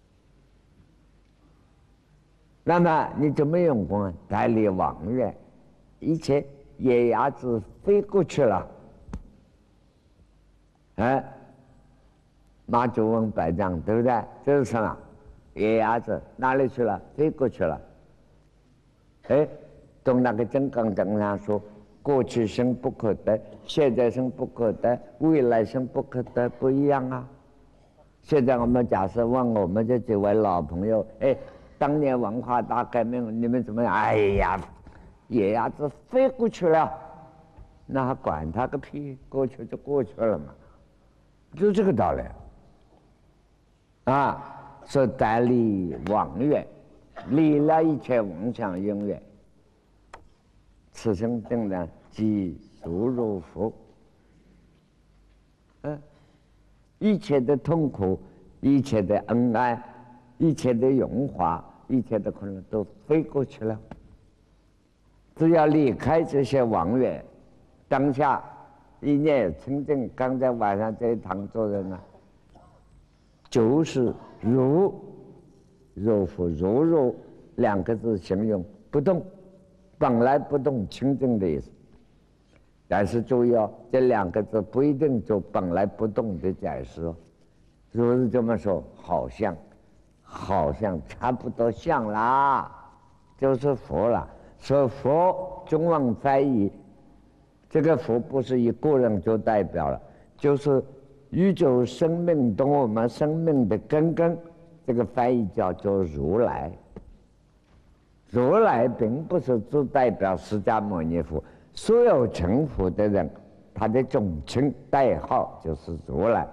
那么你怎么用功啊？代理往愿，一切野鸭子飞过去了，哎，马祖问百丈，对不对？这是什么？ 野鸭子哪里去了？飞过去了。哎，从那个金刚经上说，过去生不可得，现在生不可得，未来生不可得，不一样啊。现在我们假设问我们这几位老朋友，哎，当年文化大革命你们怎么样？哎呀，野鸭子飞过去了，那还管他个屁，过去就过去了嘛，就这个道理啊。说但离妄愿，离了一切妄想因缘，此生定然即如入佛。嗯、啊，一切的痛苦，一切的恩爱，一切的荣华，一切的困难都飞过去了。只要离开这些妄愿，当下一念清净。刚才晚上这一堂做人呢，就是如如佛如如两个字形容不动，本来不动清净的意思。但是注意哦，这两个字不一定就本来不动的解释哦。如是这么说，好像好像差不多像啦，就是佛了。说佛中文翻译，这个佛不是一个人就代表了，就是宇宙生命同我们生命的根根，这个翻译叫做如来。如来并不是只代表释迦牟尼佛，所有成佛的人，他的总称代号就是如来。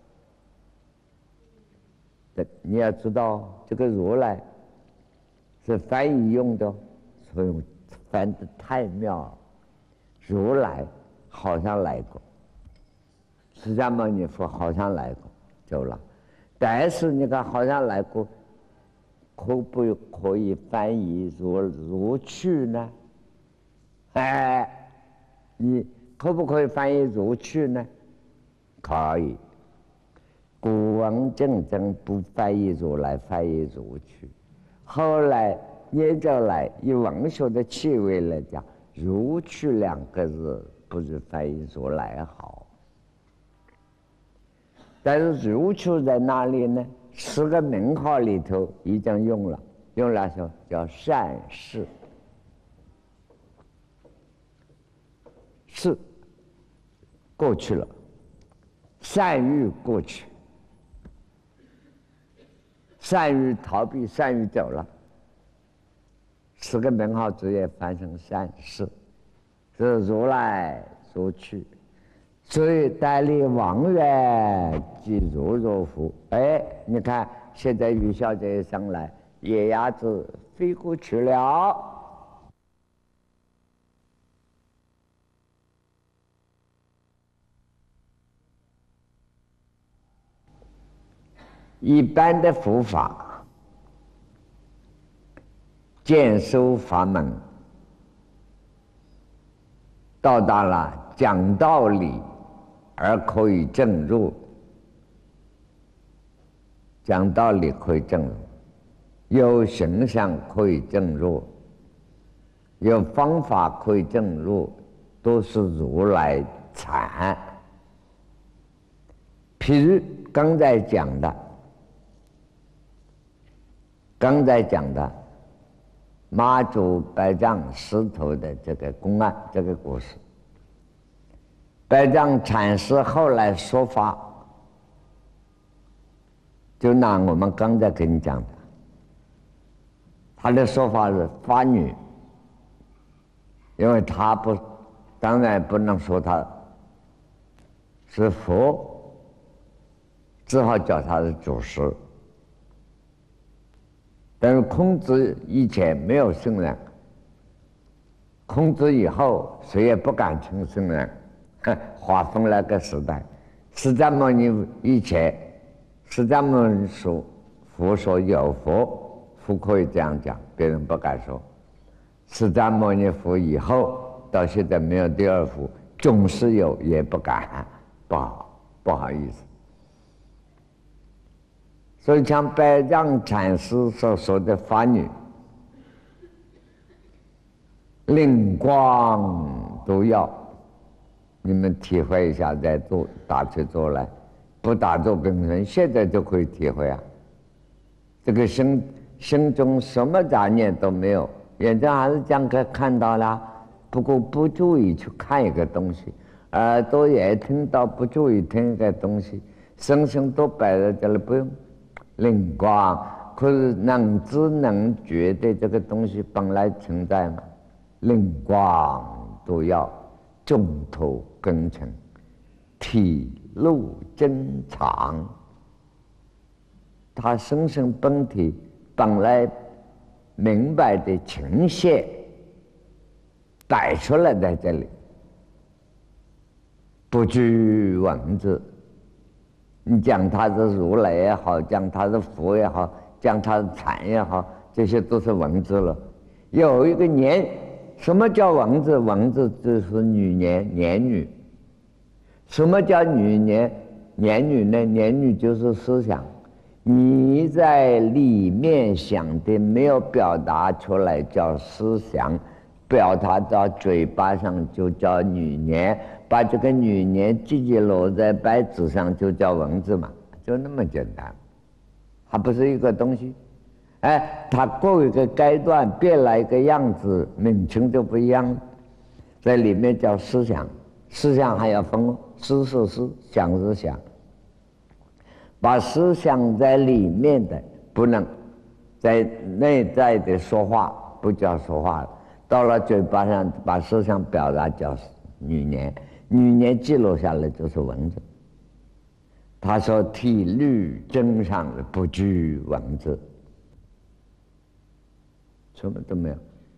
你要知道，这个如来是翻译用的，所以翻得太妙了。如来好像来过，释迦牟尼佛好像来过，走了。但是你看，好像来过，可不可以翻译如如去呢？哎，你可不可以翻译如去呢？可以。古文正正不翻译如来，翻译如去。后来研究来，以文学的气味来讲，如去两个字不是翻译如来好。但是如去在哪里呢？十个名号里头已经用了，用来说叫善事，是过去了，善欲过去。善于逃避，善于走了，十个名号直接翻成善事，是如来如去，所以代离妄愿即如入佛。哎，你看现在于小姐上来，野鸭子飞过去了。一般的佛法，见修法门，到达了讲道理而可以证入，讲道理可以证入，有形象可以证入，有方法可以证入，都是如来禅。譬如刚才讲的。刚才讲的妈祖百丈石头的这个公案，这个故事，百丈禅师后来说法，就拿我们刚才跟你讲的，他的说法是发女，因为他不，当然不能说他是佛，只好叫他是祖师。但是孔子以前没有圣人，孔子以后谁也不敢称圣人，划分了个时代。释迦牟尼以前，释迦牟尼说佛说有佛，佛可以这样讲，别人不敢说。释迦牟尼佛以后到现在没有第二佛，总是有也不敢，不好不好意思。所以像百丈禅师所说的法女，灵光都要，你们体会一下，再做打起坐来，不打坐并成，现在就可以体会啊。 这个心心中什么杂念都没有，眼睛还是这样看到了，不过不注意去看一个东西，耳朵也听到，不注意听一个东西，身心都摆在这里，不用灵光。可是能知能觉的这个东西本来存在嘛，灵光都要中途根尘，体露真常。他生生本体本来明白的情现摆出来在这里，不拘文字。你讲他是如来也好，讲他是佛也好，讲他是禅也好，这些都是文字了。有一个年，什么叫文字？文字就是女年年女。什么叫女年年女呢？年女就是思想。你在里面想的没有表达出来叫思想，表达到嘴巴上就叫语言，把这个语言直接落在白纸上就叫文字嘛，就那么简单，还不是一个东西。哎，它过一个阶段变了一个样子，名称就不一样了。在里面叫思想，思想还要分思是思，想是想。把思想在里面的不能在内在的说话，不叫说话了，到了嘴巴上把思想表达叫语言，语言记录下来就是文字。他说体律真上的不拘文字，什么都没有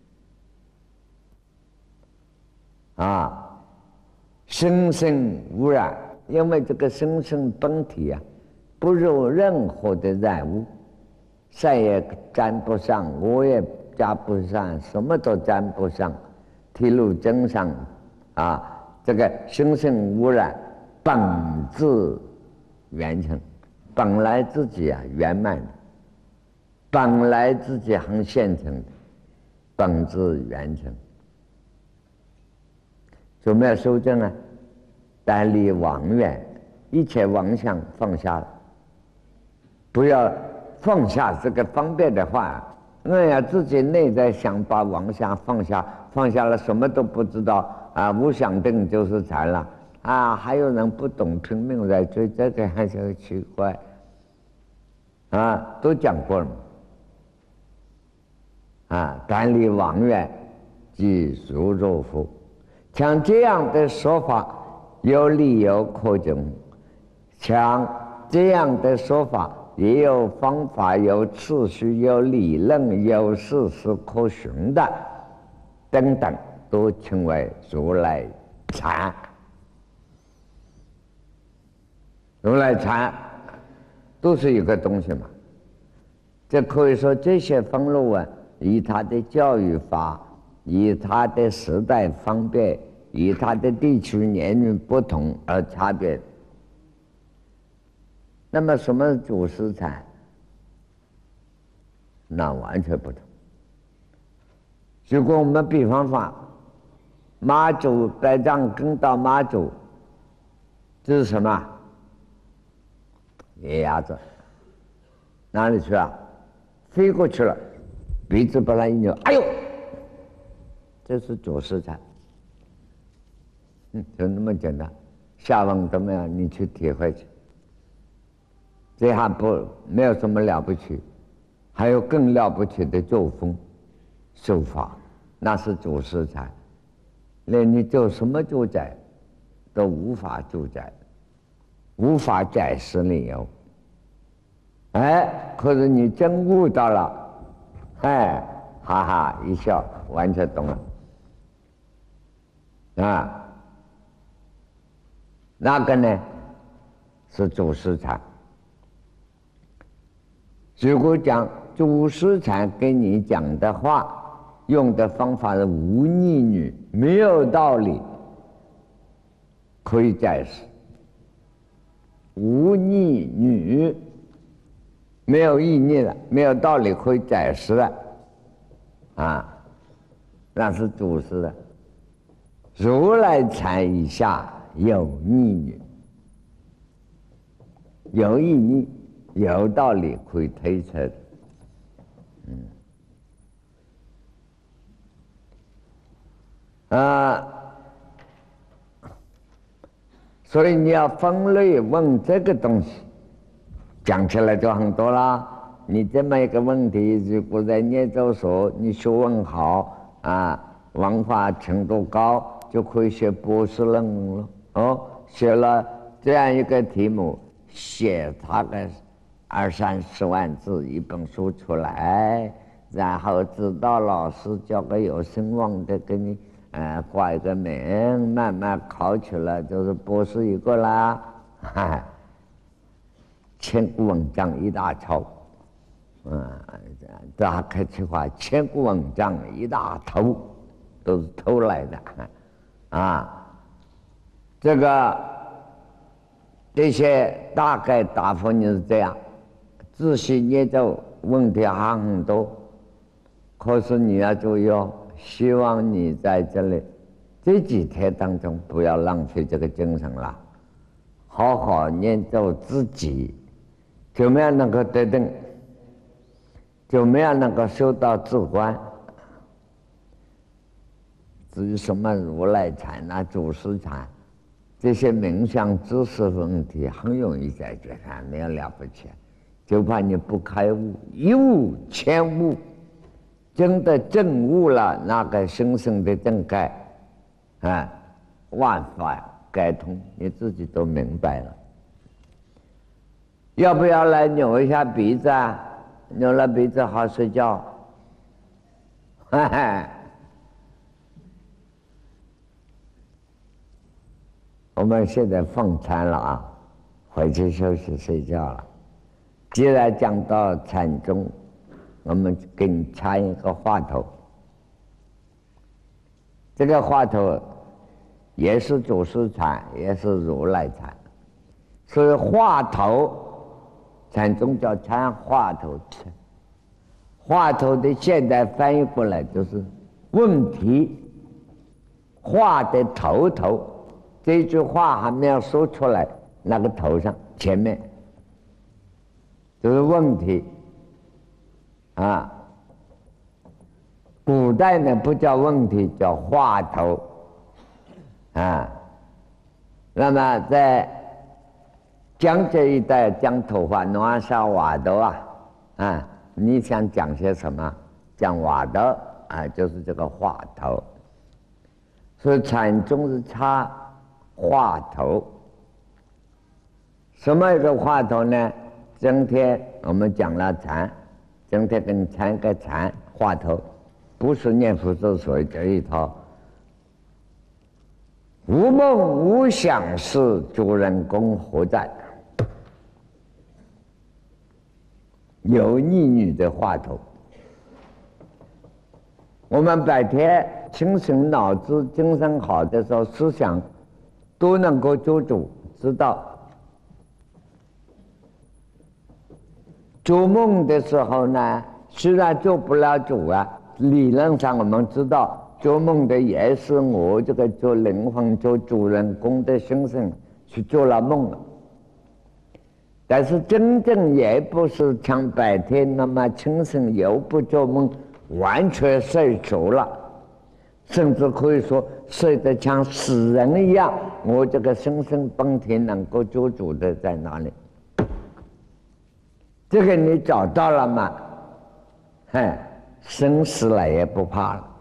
啊，生生无染，因为这个生生本体啊不入任何的染污，晒也沾不上，我也沾不上，什么都沾不上。体露真上啊，这个生生无染，本自圆成，本来自己啊圆满的，本来自己很现成的，本自圆成。怎么样修正呢？单离妄远，一切妄想放下了。不要放下这个方便的话，那要自己内在想把妄想放下，放下了什么都不知道啊，无想定就是禅了啊！还有人不懂，拼命在追，这个还是奇怪啊！都讲过了啊，单离妄远，即如若佛。像这样的说法有理由可证，像这样的说法也有方法，有次序，有理论，有事实可循的，等等，都称为如来禅。如来禅都是一个东西嘛。这可以说这些分路啊，以他的教育法，以他的时代方便，以他的地区年龄不同而差别。那么什么是祖师禅？那完全不同。如果我们比方说妈祖白丈跟到妈祖，这是什么？野鸭子哪里去啊？飞过去了，鼻子把它一扭，哎呦，这是祖师禅。嗯，就那么简单。下文怎么样？你去体会去。这还不没有什么了不起，还有更了不起的作风、手法，那是祖师禅。连你做什么主宰都无法主宰，无法解释理由。哎，可是你真悟到了，哎，哈哈一笑，完全懂了啊。那个呢是祖师禅。如果讲祖师禅跟你讲的话，用的方法是无逆女，没有道理，可以解释。无逆女，没有意逆的，没有道理可以解释的，啊，那是祖师的。如来禅以下有逆女，有意逆。有道理可以推测的， 啊，所以你要分类问这个东西，讲起来就很多啦。你这么一个问题，如果在研究所你学问好啊，文化程度高，就可以写博士论文了。哦，写了这样一个题目，写他个二三十万字一本书出来，然后指导老师教个有声望的给你呃挂一个名，慢慢考起来就是博士一个啦。哈，千古文章一大抄。嗯，大客气话，千古文章一大偷，都是偷来的啊。这个这些大概答复你是这样，仔细研究问题还很多，可是你要注意哦，希望你在这里这几天当中不要浪费这个精神了，好好研究自己，怎么样能够得定。怎么样能够修到自观？至于什么如来禅啊、祖师禅，这些冥想知识问题很容易解决啊，没有了不起，就怕你不开悟，一悟千悟，真的证悟了那个生生的正盖，啊，万法该通，你自己都明白了。要不要来扭一下鼻子啊？扭了鼻子好睡觉，哈哈。我们现在放禅了啊，回去休息睡觉了。既然讲到禅宗，我们给你插一个话头。这个话头也是祖师禅，也是如来禅，所以话头。禅宗叫禅话头，话头的现代翻译过来就是问题，话的头头，这句话还没有说出来，那个头上前面就是问题啊。古代呢不叫问题，叫话头啊。那么在江浙一带讲头发，南沙瓦头啊，啊，你想讲些什么？讲瓦头啊，就是这个话头。所以禅宗是插话头。什么一个话头呢？今天我们讲了禅，今天跟禅个禅话头，不是念佛咒所这一套。无梦无想事，主人公何在？油腻女的话头，我们白天清醒脑子、精神好的时候，思想都能够做主，知道。做梦的时候呢，虽然做不了主啊，理论上我们知道，做梦的也是我这个做灵魂、做主人公的心声去做了梦了。但是真正也不是像白天那么清醒，又不做梦，完全睡着了，甚至可以说睡得像死人一样。我这个生生本体能够做主的在哪里？这个你找到了吗？嗨，生死了也不怕了。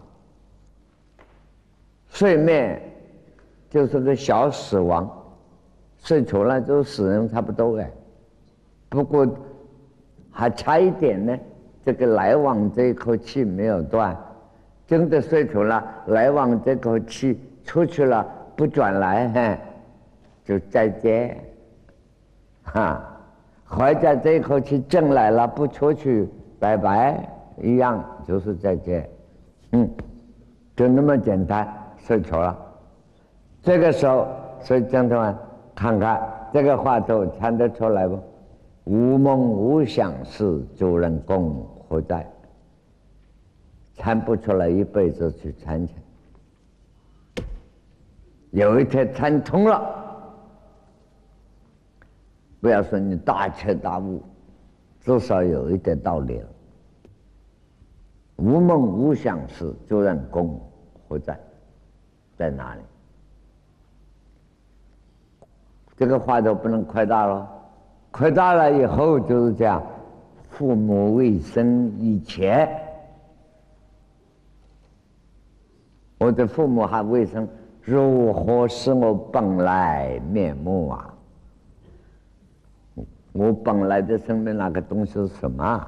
睡眠就是个小死亡，睡着了就死人差不多哎。不过还差一点呢，这个来往这一口气没有断，真的睡着了，来往这口气出去了不转来，嘿，就再见，哈，或者这一口气进来了不出去，拜拜，一样就是再见，嗯，就那么简单，睡着了。这个时候，所以将同们看看这个话头看得出来不？无梦无想事，主人公何在？参不出来，一辈子去参去。有一天参通了，不要说你大彻大悟，至少有一点道理了。无梦无想事，主人公何在？ 在哪里？这个话头不能扩大了，扩大了以后就是这样：父母未生以前，我的父母还未生，如何是我本来面目啊？我本来的生命那个东西是什么？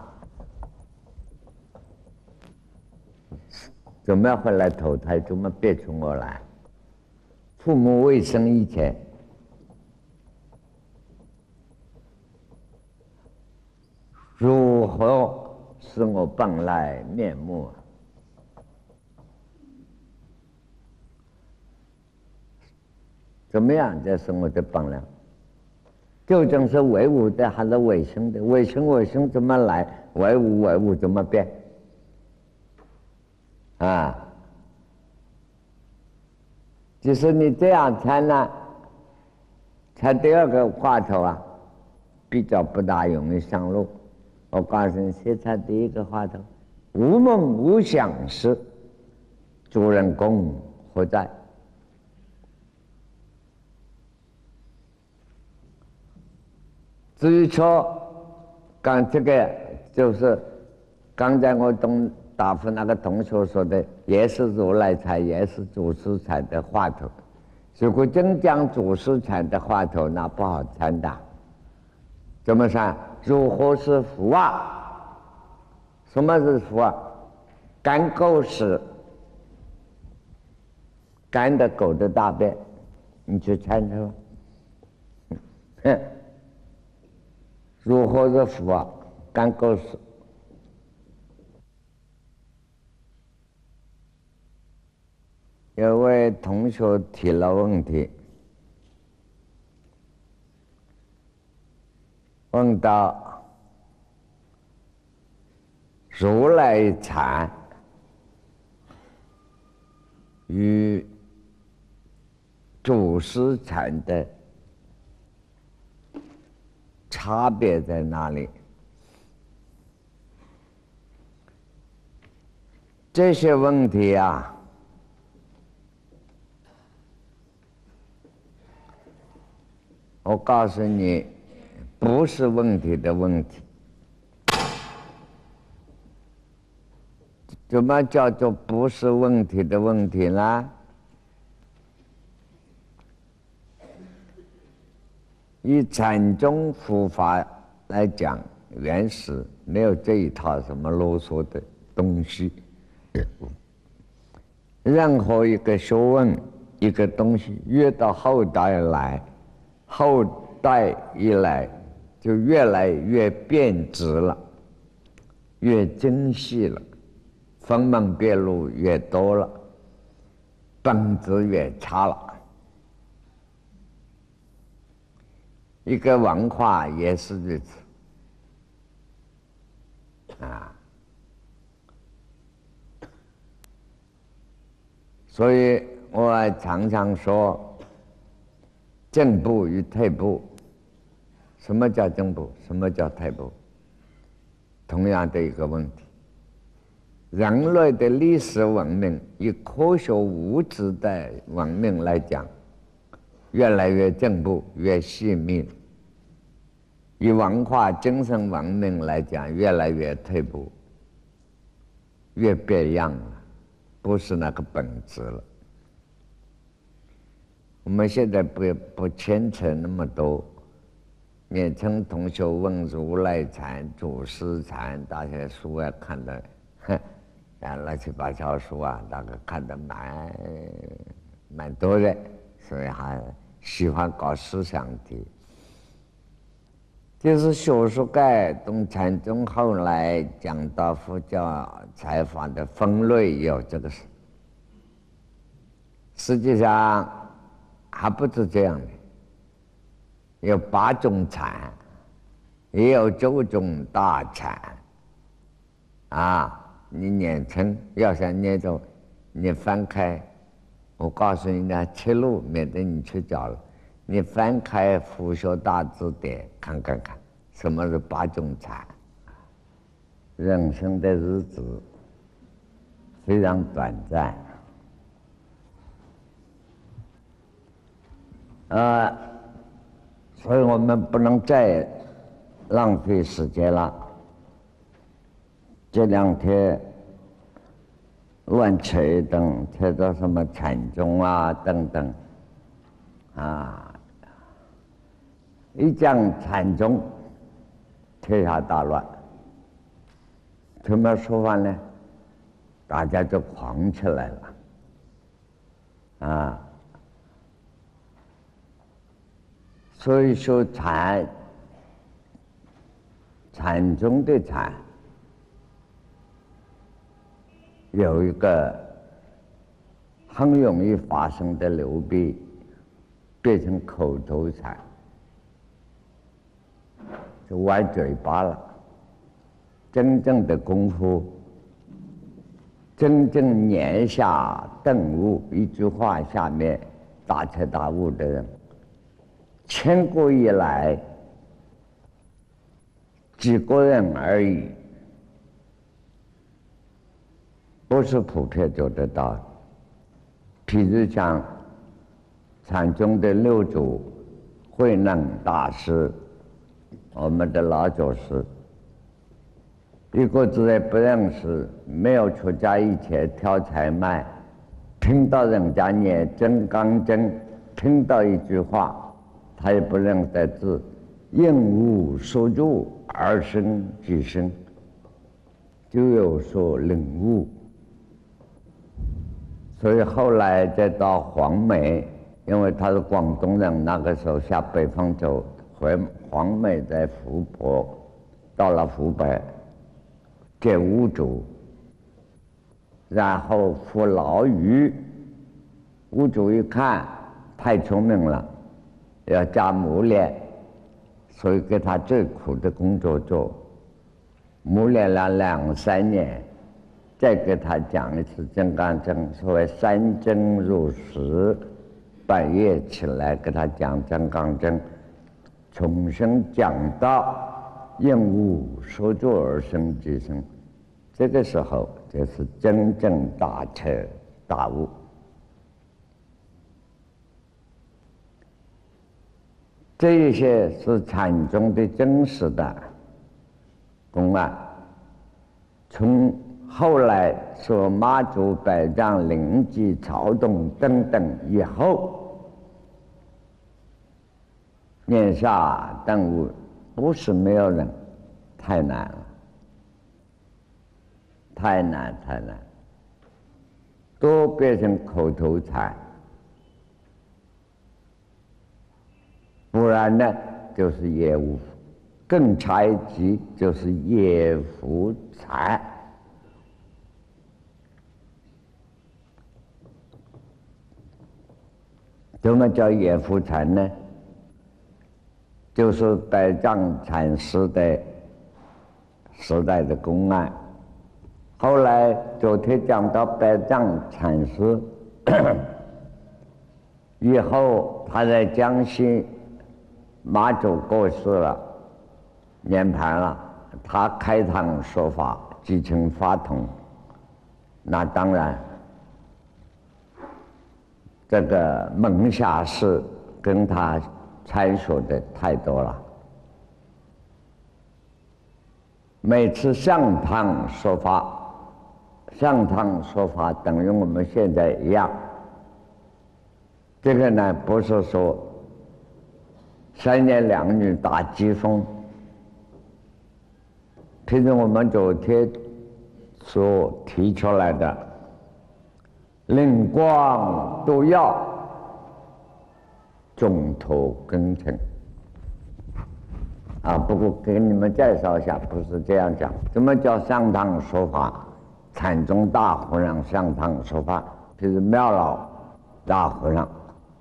怎么会来投胎？怎么别出我来？父母未生以前，如何是我本来面目？怎么样才是我的本来？究竟是唯物的还是唯生的？唯生唯生怎么来？唯物唯物怎么变？啊！就是你这样猜呢，猜第二个话头啊，比较不大容易上路。我告诉你，先猜第一个话头：无梦无想时，主人公何在？至于说，刚这个就是刚才我同答复那个同学说的，也是如来禅，也是祖师禅的话头。如果真讲祖师禅的话头，那不好参的。怎么算？如何是福啊？什么是福啊？干狗屎，干的狗的大便，你去参去吧。哼。如何是福啊？干狗屎。有位同学提了问题，问到如来禅与祖师禅的差别在哪里？这些问题啊，我告诉你，不是问题的问题。怎么叫做不是问题的问题呢？以禅宗佛法来讲，原始没有这一套什么啰嗦的东西。任何一个学问，一个东西，越到后代来，后代一来就越来越变质了，越精细了，分门别路越多了，本质越差了。一个文化也是如此啊。所以我常常说，进步与退步。什么叫进步？什么叫退步？同样的一个问题。人类的历史文明，以科学物质的文明来讲，越来越进步，越细密；以文化精神文明来讲，越来越退步，越变样了，不是那个本质了。我们现在不不牵扯那么多。年轻同学问如来禅、祖师禅，大些书啊看的，哼，啊乱七八糟书啊，大概看的蛮蛮多的，所以还喜欢搞思想题。就是学术界从禅宗后来讲到佛教采访的分类有这个事，实际上还不是这样的。有八种禅，也有九种大禅。啊，你念成要想念着，你翻开，我告诉你呢，切路，免得你去找了。你翻开《佛学大字典》看看看，什么是八种禅？人生的日子非常短暂， 呃，所以我们不能再浪费时间了。这两天乱扯一等，扯到什么禅宗啊等等，啊，一讲禅宗，天下大乱。怎么说法呢？大家就狂起来了，啊，所以说禅，禅宗的禅有一个很容易发生的流弊，变成口头禅，就歪嘴巴了。真正的功夫，真正言下顿悟，一句话下面大彻大悟的人，千古以来几个人而已，不是普遍做得到。譬如像禅宗的六祖慧能大师，我们的老祖师，一个字也不认识，没有出家以前挑柴卖，听到人家念真刚真，听到一句话，他也不认得字，应无所住而生即生，就有所领悟。所以后来再到黄梅，因为他是广东人，那个时候下北方走，回黄梅在湖泊，到了湖北见五祖，然后服牢狱。五祖一看太聪明了，要加磨练，所以给他最苦的工作做，磨练了两三年，再给他讲一次真刚真，所谓三真入室，半夜起来给他讲真刚真，重新讲到应无所住而生即生，这个时候就是真正大彻大悟。这一些是禅宗的真实的公案。从后来说妈祖百丈灵济曹洞等等以后，念下顿悟不是没有人，太难了，太难太难，都变成口头禅，不然呢就是业务，更差一级就是业福禅。什么叫业福禅呢？就是百丈禅师的时代的公案。后来昨天讲到百丈禅师以后，他在江西妈祖过世了，涅盘了，他开堂说法，继承法统，那当然这个门下士跟他参学的太多了。每次上堂说法，上堂说法等于我们现在一样。这个呢，不是说三言两语打机锋，譬如我们昨天所提出来的灵光都要中途根尘啊。不过给你们介绍一下，不是这样讲。什么叫上堂说法？禅宗大和尚上堂说法，就是妙老大和尚，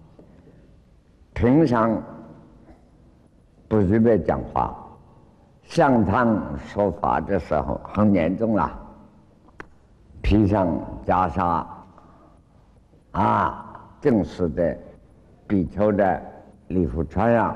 平常不随便讲话，上堂说法的时候很严重了，披上袈裟啊，正式的比丘的礼服穿上，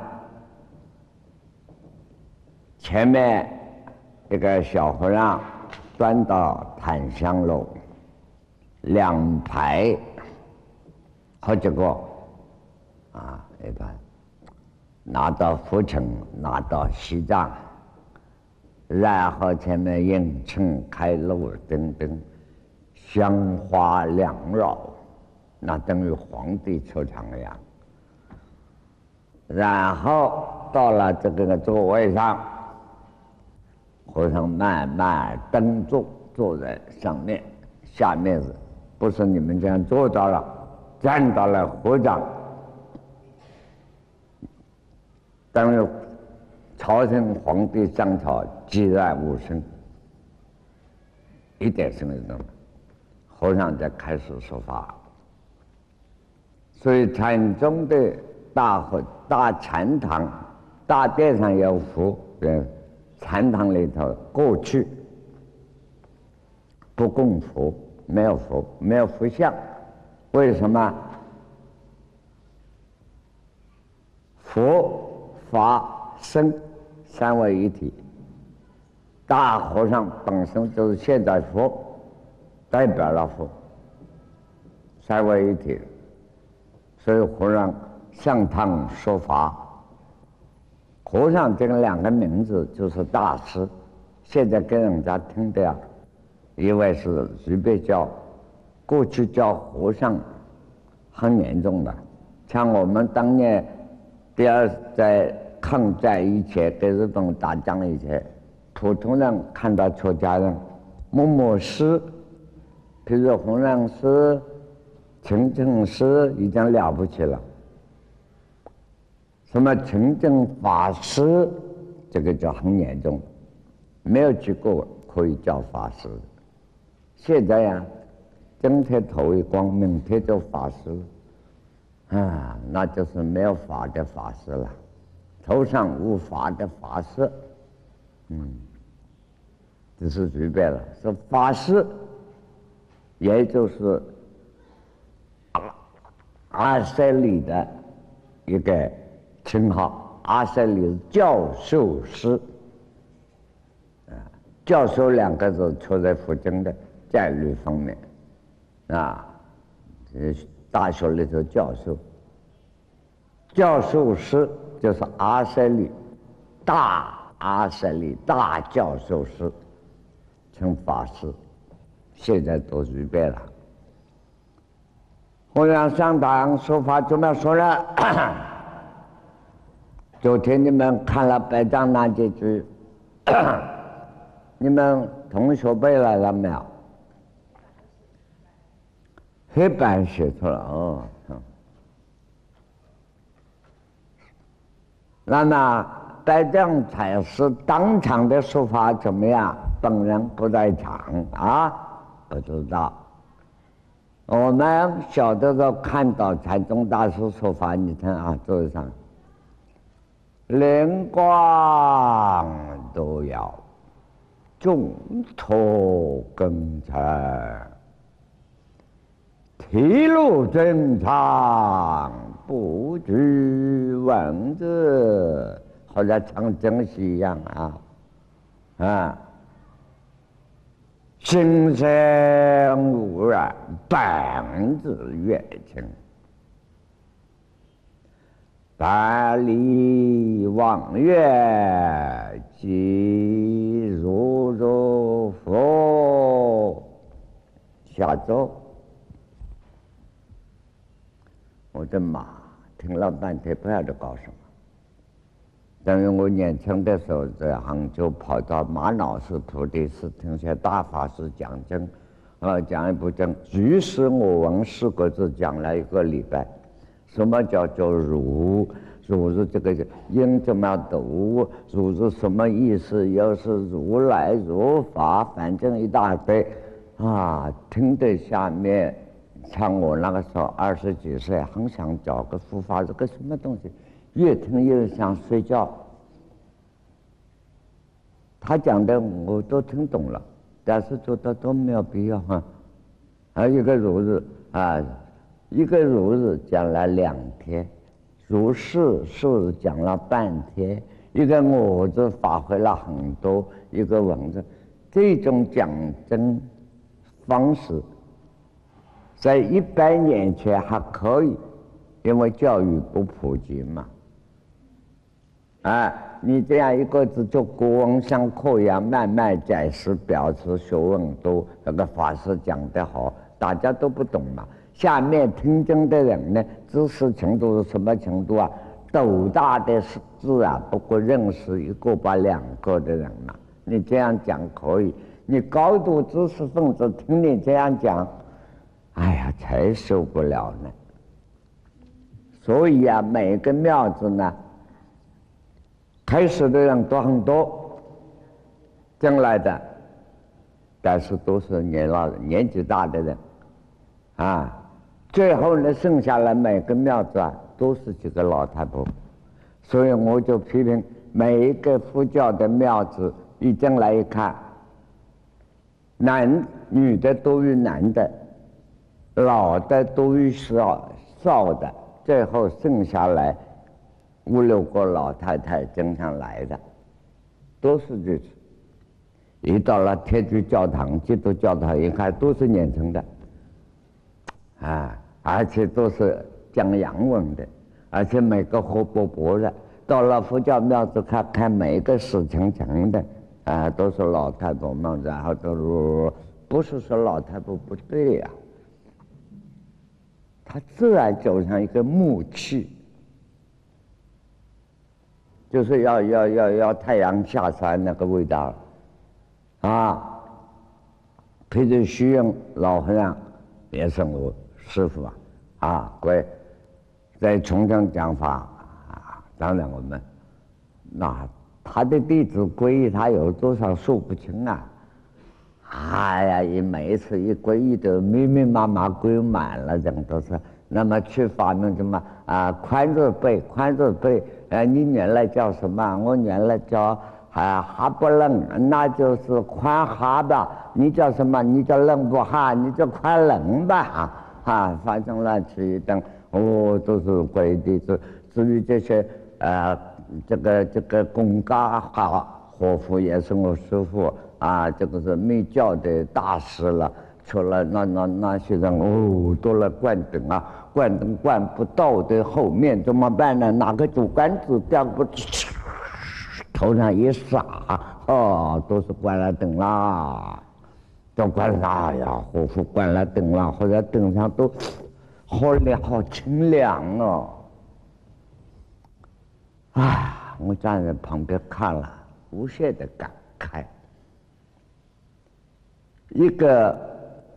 前面一个小和尚端到檀香炉，两排好几个啊， 对吧？拿到福城，拿到西藏，然后前面迎春开路等等，香花缭绕，那等于皇帝出场一样。然后到了这个座位上，和尚慢慢登坐，坐在上面，下面是不是你们这样坐到了，站到了合掌，等于朝廷皇帝上朝，寂然无声，一点声音都没有。和尚才开始说法。所以禅宗的大和大禅堂，大殿上有佛，对，禅堂里头过去不供佛，没有佛，没有佛像。为什么？佛法僧三位一体，大和尚本身就是现在佛，代表了佛，三位一体。所以和尚上堂说法，和尚这个两个名字就是大师。现在跟人家听的呀，以为是随便叫，过去叫和尚很严重的。像我们当年第二在抗战以前，跟日本打仗以前，普通人看到出家人摸摸师，比如弘让师、清净师已经了不起了。什么清净法师，这个就很严重，没有几个可以叫法师。现在呀，今天头一光，明天就法师，啊，那就是没有法的法师了，头上无法的法师，嗯，只是随便了。说法师，也就是阿塞里的一个称号。阿塞里是教授师，啊，教授两个字出在佛经的教育方面，啊，呃，大学里头教授，教授师就是阿塞里，大阿塞里大教授师，称法师，现在都随便了。和尚上堂说法怎么说呢？昨天你们看了白藏那几句，你们同学背来了没有？黑板写出来哦。那么白藏禅师当场的说法怎么样？本人不在场啊，不知道。我们小的时候看到禅宗大师说法，你看啊，桌子上灵光都要，重托根尘，体路正常，不拘文字，好像唱京戏一样啊啊！心生无染，本自月清。百里望月，即如如佛。下周，我的妈，听了半天不晓得搞什么。等于我年轻的时候在杭州跑到马老师徒弟室听些大法师讲经，呃，讲一部经，于是我闻四个字讲了一个礼拜。什么叫做儒？儒是这个音怎么读？儒是什么意思？又是如来如法，反正一大堆啊！听得下面，像我那个时候二十几岁，很想找个佛法，这个什么东西？越听越想睡觉。他讲的我都听懂了，但是觉得都没有必要哈。还有一个如日啊，一个如日讲了两天，如是是讲了半天，一个我字发挥了很多，一个文字，这种讲真方式，在一百年前还可以。 因为教育不普及嘛。哎，你这样一个字就国文像课一样慢慢解释表示学问都那个法师讲得好，大家都不懂嘛。下面听经的人呢，知识程度是什么程度啊？斗大的字啊，不过认识一个吧两个的人嘛。你这样讲可以，你高度知识分子听你这样讲，哎呀，才受不了呢。所以啊，每个庙子呢，开始的人都很多，进来的，但是都是年老年纪大的人，啊，最后呢，剩下来每个庙子啊，都是几个老太婆，所以我就批评每一个佛教的庙子，一进来一看，男女的多于男的，老的多于少少的，最后剩下来五六个老太太经常来的，都是如此。一到了天主教堂、基督教堂，一看都是年轻的，啊，而且都是讲洋文的，而且每个活泼泼的。到了佛教庙子看看每一个死沉沉的，啊，都是老太婆们，然后都是不是说老太婆不对呀、啊，他自然走上一个木气。就是要要要要太阳下山那个味道，啊！譬如虚云老和尚也是我师父啊，啊，归在重庆讲法啊，当然我们那他的弟子皈依他有多少数不清啊！哎呀，一每一次一皈依都密密麻麻皈满了，人都是。那么去发明什么啊？宽日贝，宽日贝。呃，你原来叫什么？我原来叫啊哈不冷，那就是宽哈吧。你叫什么？你叫冷不哈？你叫宽冷吧？啊，啊，反正乱七一通，哦，都是鬼弟子。至于这些呃，这个这个贡嘎哈活佛也是我师父啊，这个是密教的大师了。除了那那那些人哦，都来灌灯啊，灌灯灌不到的后面怎么办呢？拿个竹竿子掉过去，头上一撒，哦，都是关了灯啦，都关了，哎呀，活佛关了灯了，或者灯上都好亮，好清凉哦。啊，我站在旁边看了，无限的感慨，一个。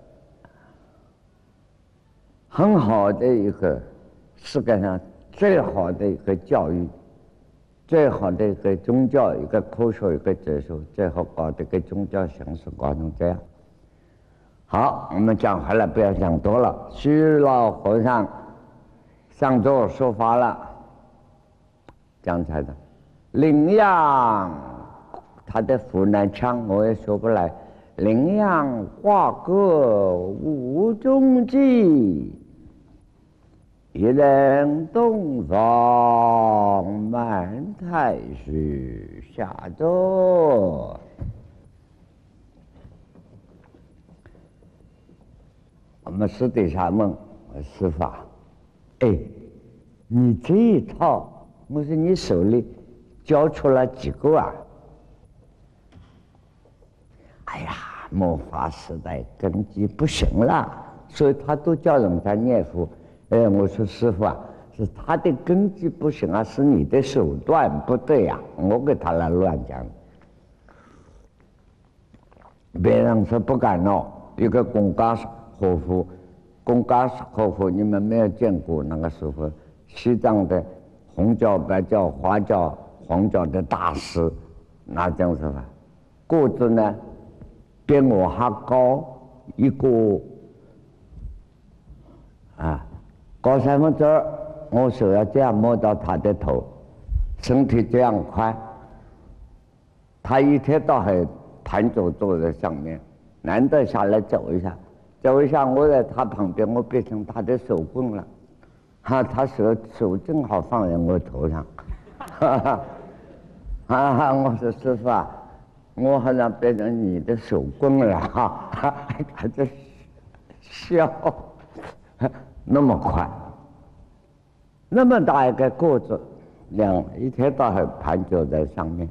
很好的一个世界上最好的一个教育，最好的一个宗教，一个科学，一个哲学，最后搞这个宗教形式搞成这样。好，我们讲回来，不要讲多了。虚老和尚上座说法了，刚才的羚羊，他的湖南腔我也说不来。羚羊画歌无踪迹，一人东方满太虚下座。我们私底下问师父，哎，你这一套，我说你手里教出了几个啊？哎呀，末法时代根基不行了，所以他都叫人家念佛。哎，我说师父啊，是他的根基不行啊，是你的手段不对呀、啊，我给他来乱讲。别人说不敢哦，一个贡嘎活佛，贡嘎活佛你们没有见过那个师父，西藏的红教、白教、华教、黄教的大师，那讲什么？个子呢？比我还高一个啊，高三分之二，我手要这样摸到他的头，身体这样宽，他一天到晚盘坐坐在上面，难得下来走一下，走一下，我在他旁边，我变成他的手棍了，哈、啊，他手手正好放在我头上，哈哈，啊，我说师父啊。我好像变成你的手工了哈，他就笑，那么快， 那么大一个锅子，两一天到晚盘就在上面。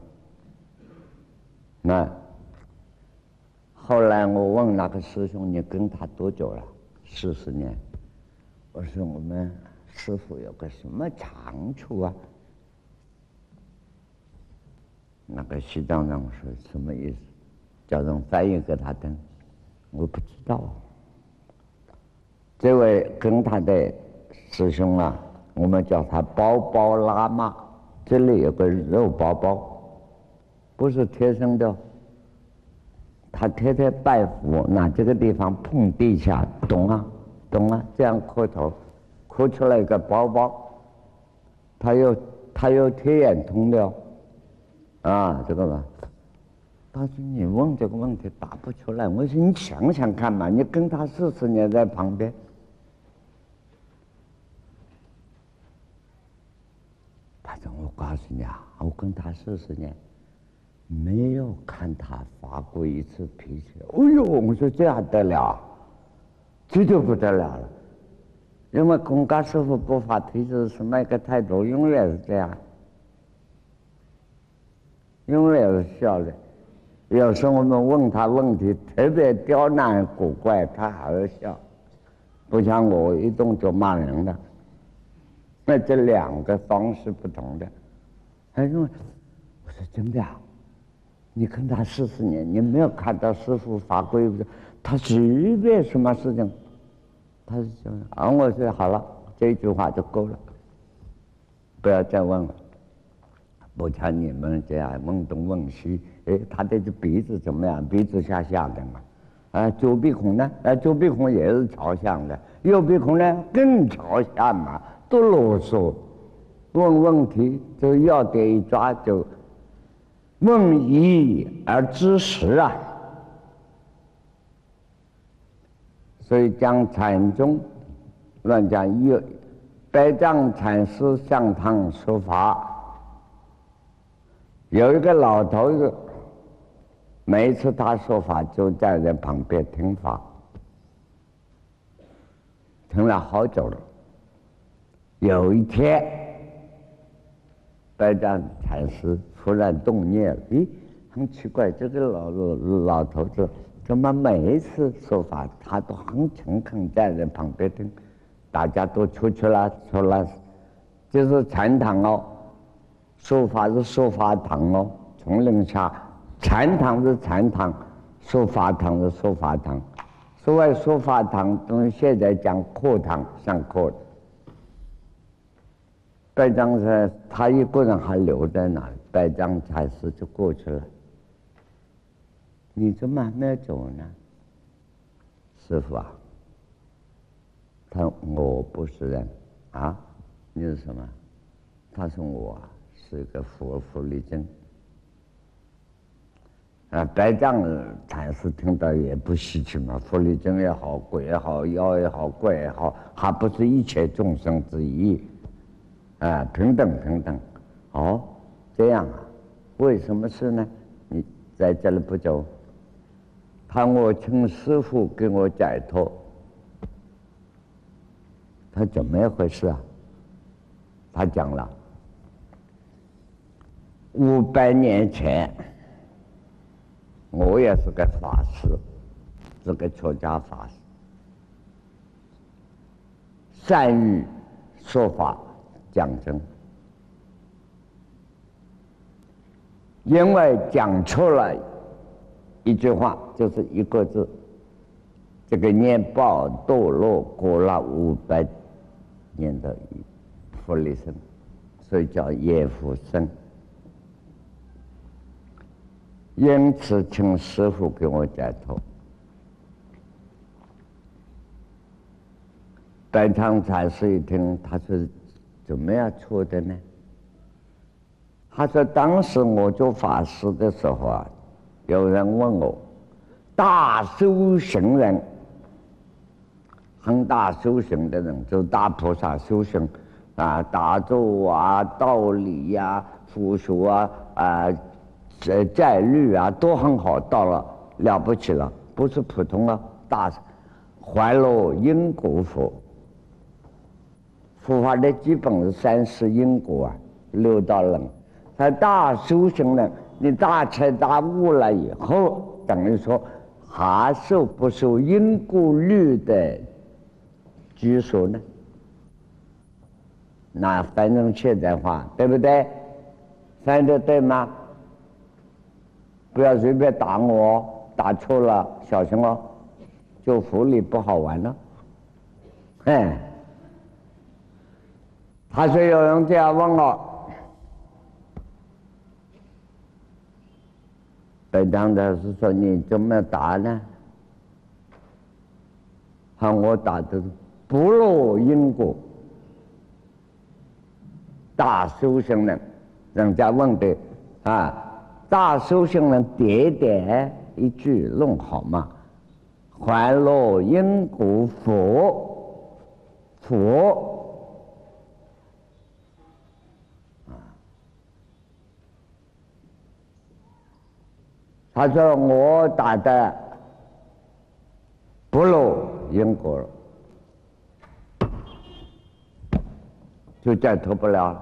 那后来我问那个师兄：“你跟他多久了？”四十年。我说：“我们师父有个什么长处啊？”那个西藏人说：“什么意思？”叫人翻译给他听。我不知道。这位跟他的师兄啊，我们叫他包包喇嘛，这里有个肉包包，不是贴身的。他天天拜佛，拿这个地方碰地下，懂啊，懂啊，这样磕头，磕出来一个包包，他有他有贴眼通的，啊，这个吧。他说你问这个问题答不出来，我说你想想看嘛，你跟他四十年在旁边。他说我告诉你啊，我跟他四十年。没有看他发过一次脾气。哎呦，我说这还得了，这就不得了了。因为公家师傅不发脾气是什么一个态度？永远是这样，永远是笑的。有时候我们问他问题特别刁难古怪，他还是笑，不像我一动就骂人的。那这两个方式不同的。他说：“我说真的啊。”你跟他四十年，你没有看到师父发过一个，他随便什么事情，他是这样。啊，我说好了，这一句话就够了，不要再问了。不像你们这样问东问西，哎，他的这鼻子怎么样？鼻子向下的嘛。啊，左鼻孔呢？啊，左鼻孔也是朝向的，右鼻孔呢更朝向嘛，多啰嗦。问问题就要点一抓就。问一而知十啊，所以讲禅宗乱讲有百丈禅师向堂说法，有一个老头子，每一次他说法就站在旁边听法，听了好久了。有一天，百丈禅师突然动念了，咦，很奇怪，这个老老头子怎么每一次说法他都很诚恳站在旁边听？大家都出去了，出了，这是禅堂哦，说法是说法堂哦，丛林下，禅堂是禅堂，说法堂是说法堂。所谓说法堂，等于现在讲课堂上课的。百丈禅他一个人还留在那里，百丈禅师就过去了。你怎么还没有走呢？师父啊，他我不是人啊，你是什么？他说我是一个佛佛理僧。啊，百丈禅师听到也不稀奇嘛，佛理僧也好，鬼也好，妖也好，怪也好，还不是一切众生之一。啊，平等平等，哦，这样啊？为什么是呢？你在这里不走，他我请师父给我解脱，他怎么一回事啊？他讲了，五百年前，我也是个法师，是个出家法师，善于说法。讲真，因为讲错了一句话，就是一个字，这个年报堕落过了五百年的佛理僧，所以叫业福僧。因此，请师父给我解脱。百丈禅师一听，他说。怎么样错的呢？他说当时我做法师的时候啊，有人问我，大修行人，很大修行的人，就大菩萨修行啊，打坐啊，道理呀、啊，佛学啊，啊，这戒律啊，都很好，到了了不起了，不是普通啊，大怀了因果佛。 佛法的基本是三世因果啊，六道轮。他大修行人，你大彻大悟了以后，等于说还受不受因果律的拘束呢？那反正现在话，对不对？翻得对吗？不要随便打我，打错了小心哦，就福利不好玩了。哎，他说有人这样问我，北江的是说你怎么打呢？喊我打的不落因果，大修行人，人家问的啊。大修行人点点一句弄好嘛，还落因果佛佛啊，他说我打的不落因果了，就再脱不了了。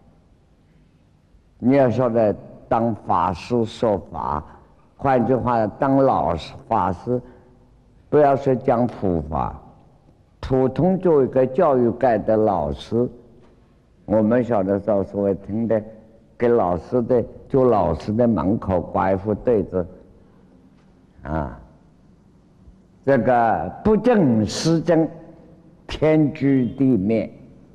你要说的当法师说法，换句话，当老师法师，不要说讲普法，普通做一个教育界的老师，我们小的时候所谓听的，给老师的就老师的门口挂一副对子，啊，这个不正师正，天诛地灭，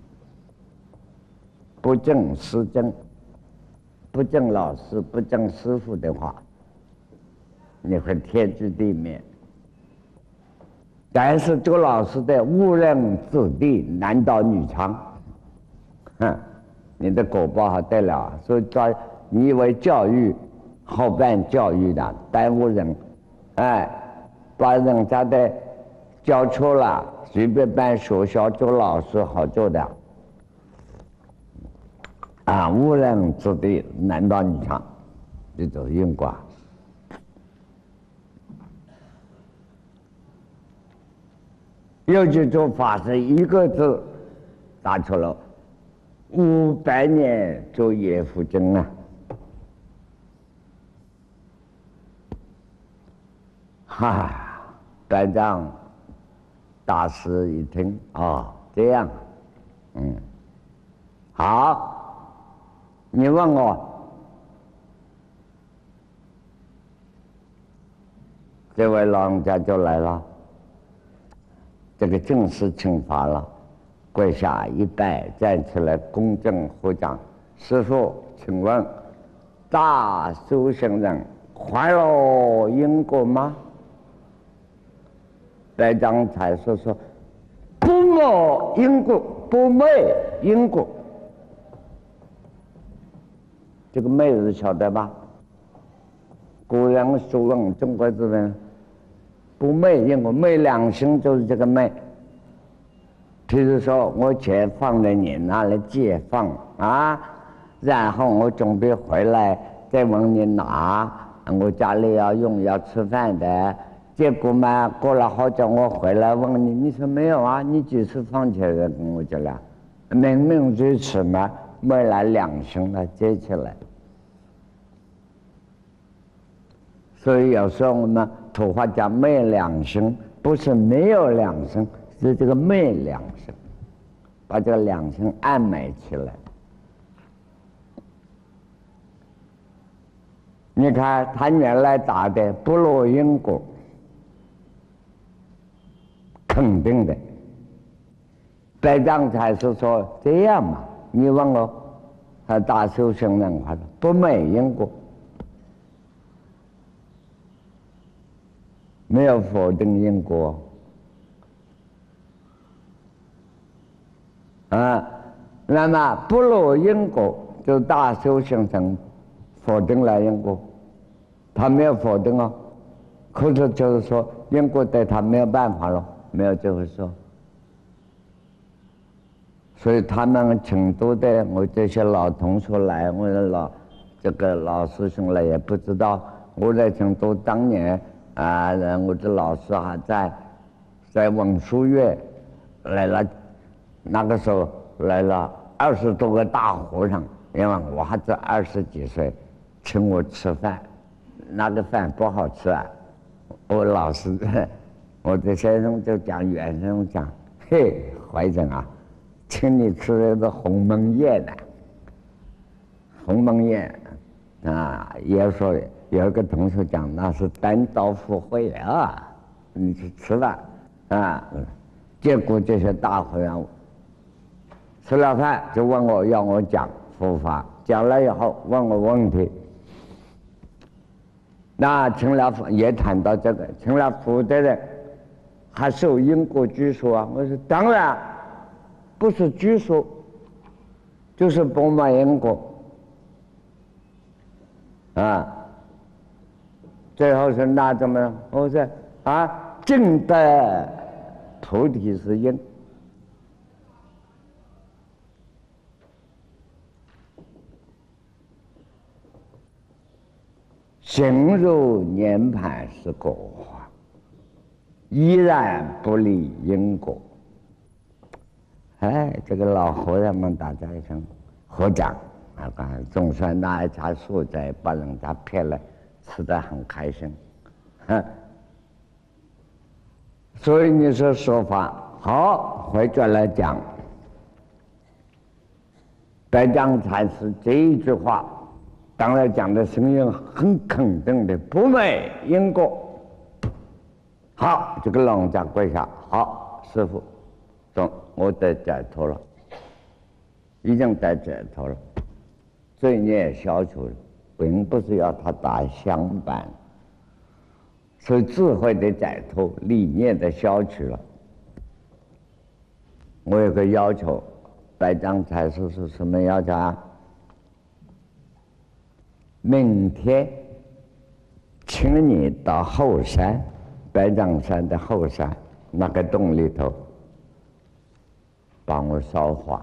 不正师正。不正老师、不正师傅的话，你会天诛地灭。但是做老师的误人子弟，男盗女娼，哼，你的果报还得了？所以说，你以为教育好办教育的，耽误人，哎，把人家的教错了，随便办学校做老师好做的。啊，误人子弟，男盗女娼，这就是因果。有句做法是一个字打出了五百年做叶福真啊！哈，白丈大师一听，哦，这样，嗯，好。你问我，这位老人家就来了，这个正式请法了，跪下一拜，站起来恭敬合掌。师父，请问大修行人还落因果吗？白丈才说说，不落因果，不昧因果。这个昧字晓得吧？古人说问中国字人不昧因果，昧两心就是这个昧。譬如说我钱放在你那里借放啊，然后我准备回来再问你拿，我家里要用要吃饭的，结果嘛过了好久我回来问你，你说没有啊？你几次放钱的跟我讲了，明明如此嘛，昧了两心了，接起来。所以有时候我们土话讲昧两心，不是没有两心，是这个昧两心，把这个两心按埋起来。你看他原来打的不落因果，肯定的。白丈才是说这样嘛，你问我，他大修行人话不昧因果。没有否定因果啊，那么不落因果就大修行人否定了因果，他没有否定哦，可是就是说因果对他没有办法了，没有这回事。所以他们成都的我这些老同学来，我的老这个老师兄来也不知道，我在成都当年。啊，我的老师还在，在文殊院来了。那个时候来了二十多个大和尚，因为我还只二十几岁，请我吃饭，那个饭不好吃啊。我老师，我的先生就讲，袁先生讲，嘿，怀真啊，请你吃的是鸿门宴呢、啊。鸿门宴啊，也说有一个同学讲那是单刀赴会啊，你去吃饭啊。结果这些大和尚吃了饭就问我要我讲佛法，讲了以后问我问题。那成了佛也谈到这个，成了佛的人还受因果拘束啊？我说当然不是拘束，就是不满因果啊。最后是那怎么？我说啊，正的菩提是因。行入涅槃是果，依然不离因果。哎，这个老和尚们大家一声合掌，啊，总算拿一茶素斋把人家骗了，吃得很开心。啊，所以你说说法好，回转来讲，白丈禅师这一句话。当然讲的声音很肯定的，不昧因果。好，这个老人家跪下，好，师父，懂，我得解脱了，已经得解脱了，罪孽消除了，并不是要他打香板，是智慧的解脱，理念的消除了。我有个要求，白丈禅师是什么要求啊？明天，请你到后山，白丈山的后山那个洞里头，帮我烧化。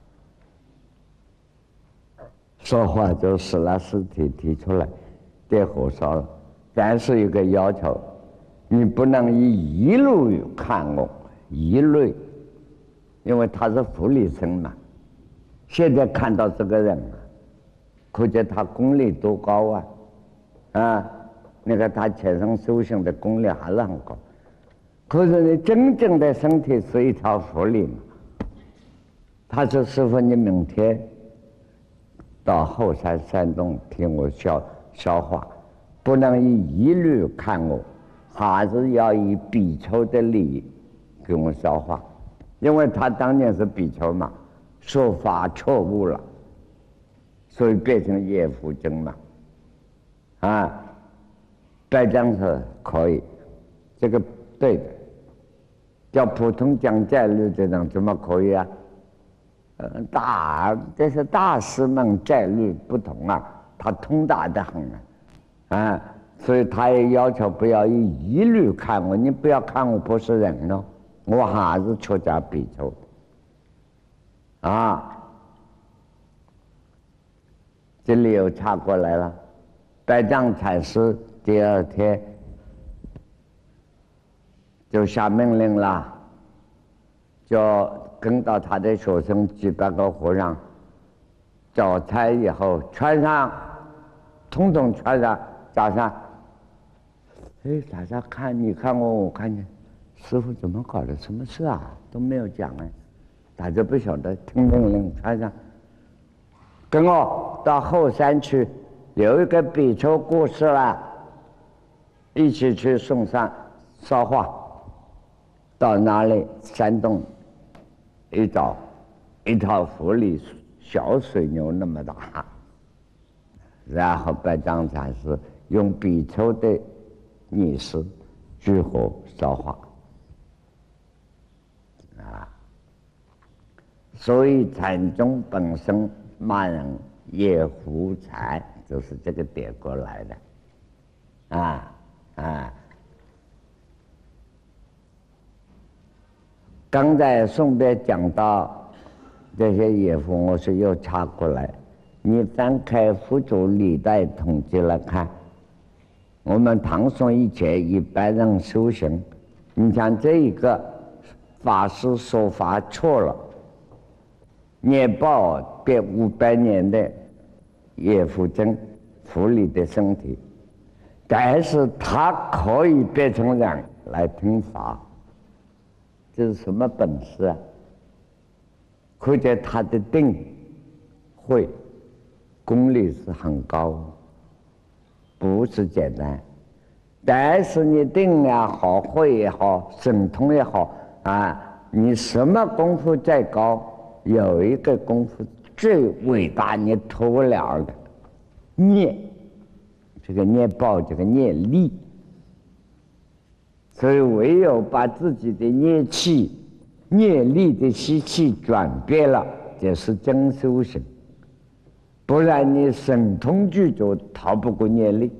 烧化就死了尸体提出来，点火烧了。但是有个要求，你不能以疑虑看我，疑虑，因为他是福利生嘛。现在看到这个人啊。可见他功力多高啊！啊，你看他前生修行的功力还是很高。可是你真正的身体是一条佛理嘛。他说：“师父，你明天到后山山洞听我消消化，不能以疑虑看我，还是要以比丘的礼给我消化，因为他当年是比丘嘛，说法错误了。”所以变成业福经嘛，啊，白丈是可以，这个对的。叫普通讲戒律这种怎么可以啊？呃，大这些大师们戒律不同啊，他通达的很啊，啊，所以他也要求不要以疑虑看我，你不要看我不是人哦，我还是出家比丘，啊。这里又插过来了，白丈禅师第二天就下命令了，就跟到他的学生几百个和尚，早餐以后穿上，统统穿上，早上，哎，大家看你看我，我看你，师父怎么搞的？什么事啊？都没有讲哎，大家不晓得，听命令穿上。跟我到后山去，有一个比丘过世了，一起去送上烧化。到哪里？山洞一找，一套佛理小水牛那么大。然后白丈禅师用比丘的仪式举火烧化。啊，所以禅宗本身。骂人也胡禅，就是这个点过来的，啊啊！刚才顺便讲到这些野狐，我是又插过来。你翻开佛祖历代统计来看，我们唐宋以前一般人修行，你像这一个法师说法错了。 业报变五百年的叶福增福利的身体，但是他可以变成人来听法，这是什么本事啊？可见他的定慧功力是很高，不是简单。但是你定也好，慧也好，神通也好啊，你什么功夫再高，有一个功夫最伟大，你脱不了的念，这个念报，这个念力。所以唯有把自己的念气、念力的习气转变了，这是真修行。不然你神通具足，逃不过念力。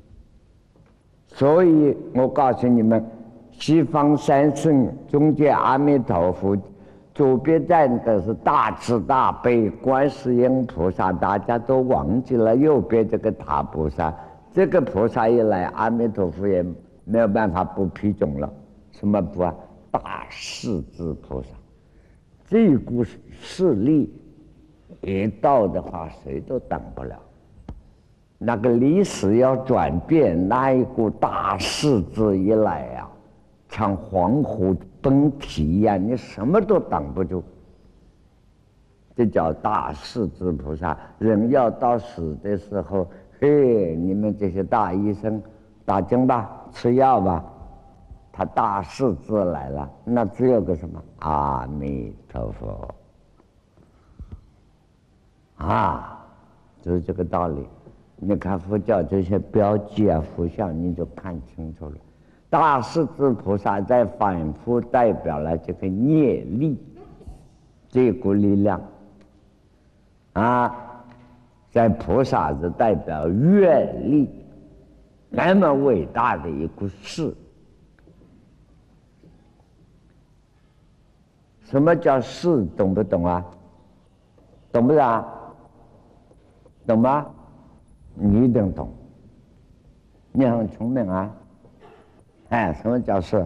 所以我告诉你们，西方三圣中间阿弥陀佛，左边站的是大慈大悲观世音菩萨，大家都忘记了右边这个大菩萨。这个菩萨一来，阿弥陀佛也没有办法不披种了。什么菩萨？大势至菩萨。这股势力一到的话，谁都挡不了。那个历史要转变，那一股大势至一来呀、啊，像黄河奔蹄一样，你什么都挡不住。这叫大势至菩萨。人要到死的时候，嘿，你们这些大医生，打针吧，吃药吧，他大势至来了，那只有个什么？阿弥陀佛啊，就是这个道理。你看佛教这些标记啊、佛像，你就看清楚了。大势至菩萨在反复代表了这个业力，这股力量啊，在菩萨是代表愿力，那么伟大的一股势。什么叫势？懂不懂啊？懂不懂啊？懂吗？你一定懂，你很聪明啊！哎，什么叫势？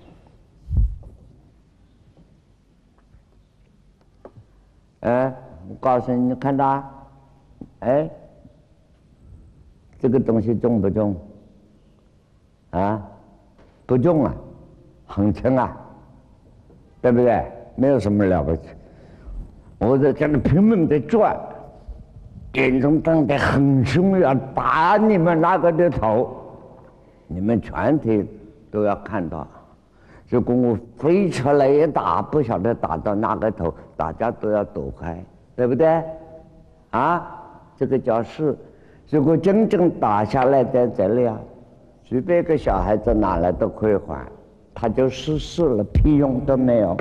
哎，我告诉你，你看它，哎，这个东西重不重？啊，不重啊，很轻啊，对不对？没有什么了不起。我在这里拼命的转。眼中瞪得很凶，要打你们那个的头，你们全体都要看到。如果我飞出来一打，不晓得打到哪个头，大家都要躲开，对不对？啊，这个叫势。如果真正打下来在这里啊，随便一个小孩子拿来都可以还，他就失势了，屁用都没有。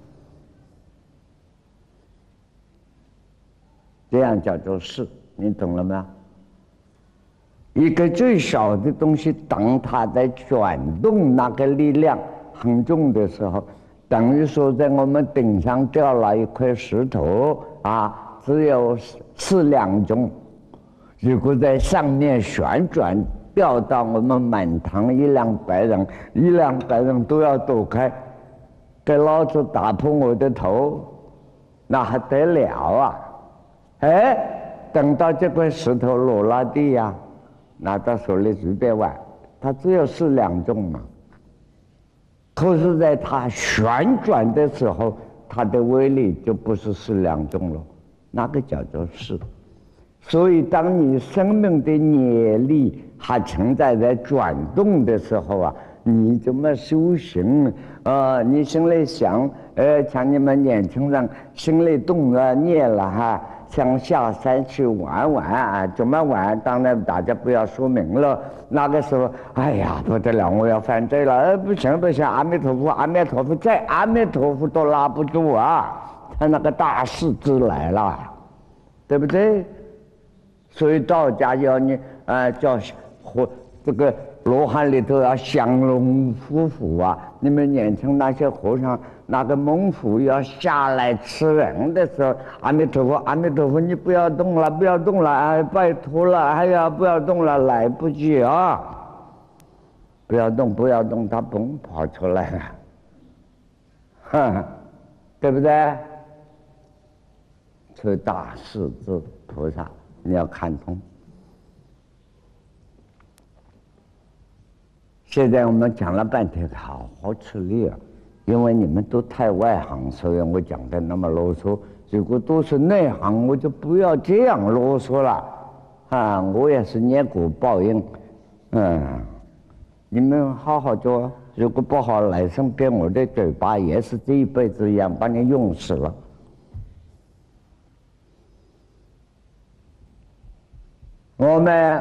这样叫做势，你懂了吗？一个最小的东西，当它在转动，那个力量很重的时候，等于说在我们顶上掉了一块石头啊，只有四两重。如果在上面旋转，掉到我们满堂一两百人，一两百人都要躲开，给老子打破我的头，那还得了啊！哎，等到这块石头落了地呀、啊，拿到手里随便玩，它只有四两重嘛。可是，在它旋转的时候，它的威力就不是四两重了，那个叫做势。所以，当你生命的业力还存在在转动的时候啊，你怎么修行？呃，你心里想，呃，像你们年轻人心里动了念了哈。想下山去玩玩啊？怎么玩？当然大家不要说明了。那个时候，哎呀，不得了，我要犯罪了！呃，不行不行，阿弥陀佛，阿弥陀佛，再阿弥陀佛都拉不住啊！他那个大势至来了，对不对？所以道家要你啊、呃，叫和这个罗汉里头要降龙伏虎啊！你们年轻那些和尚。那个猛虎要下来吃人的时候，阿弥陀佛，阿弥陀佛，你不要动了，不要动了，哎，拜托了，哎呀，不要动了，来不及啊！不要动，不要动，他嘣跑出来了，哼，对不对？ 出大势至菩萨，你要看通。现在我们讲了半天，好好吃力啊！因为你们都太外行，所以我讲的那么啰嗦。如果都是内行，我就不要这样啰嗦了啊！我也是业果报应，嗯，你们好好做。如果不好，来生变我的嘴巴也是这一辈子一样，把你用死了。我们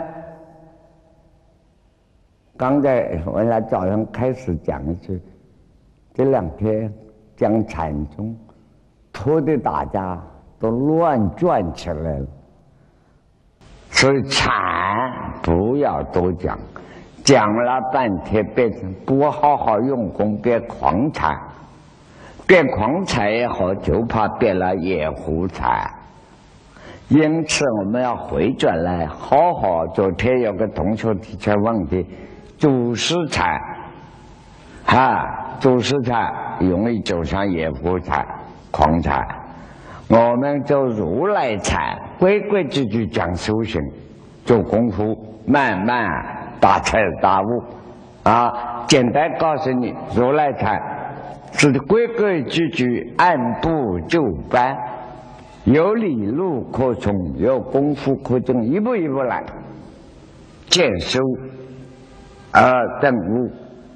刚才我俩早上开始讲一句，这两天讲禅宗，拖得大家都乱转起来了。所以禅不要多讲，讲了半天变成不好好用功，变狂禅，变狂禅也好，就怕变了野狐禅。因此我们要回转来，好好。昨天有个同学提出问题，祖师禅，啊，祖师禅容易走上野狐禅、狂禅。我们就如来禅，规规矩矩讲修行，做功夫，慢慢大彻大悟。啊，简单告诉你，如来禅是规规矩矩，按部就班。有理路可从，有功夫可证，一步一步来，渐修而顿悟。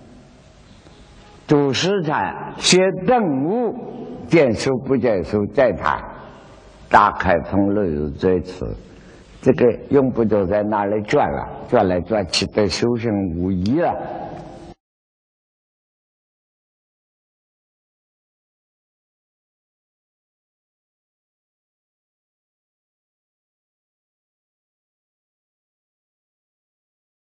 祖师禅先顿悟，渐修不渐修再谈。大开风路有最迟，这个用不着在那里转了，转来转去对修行无益了，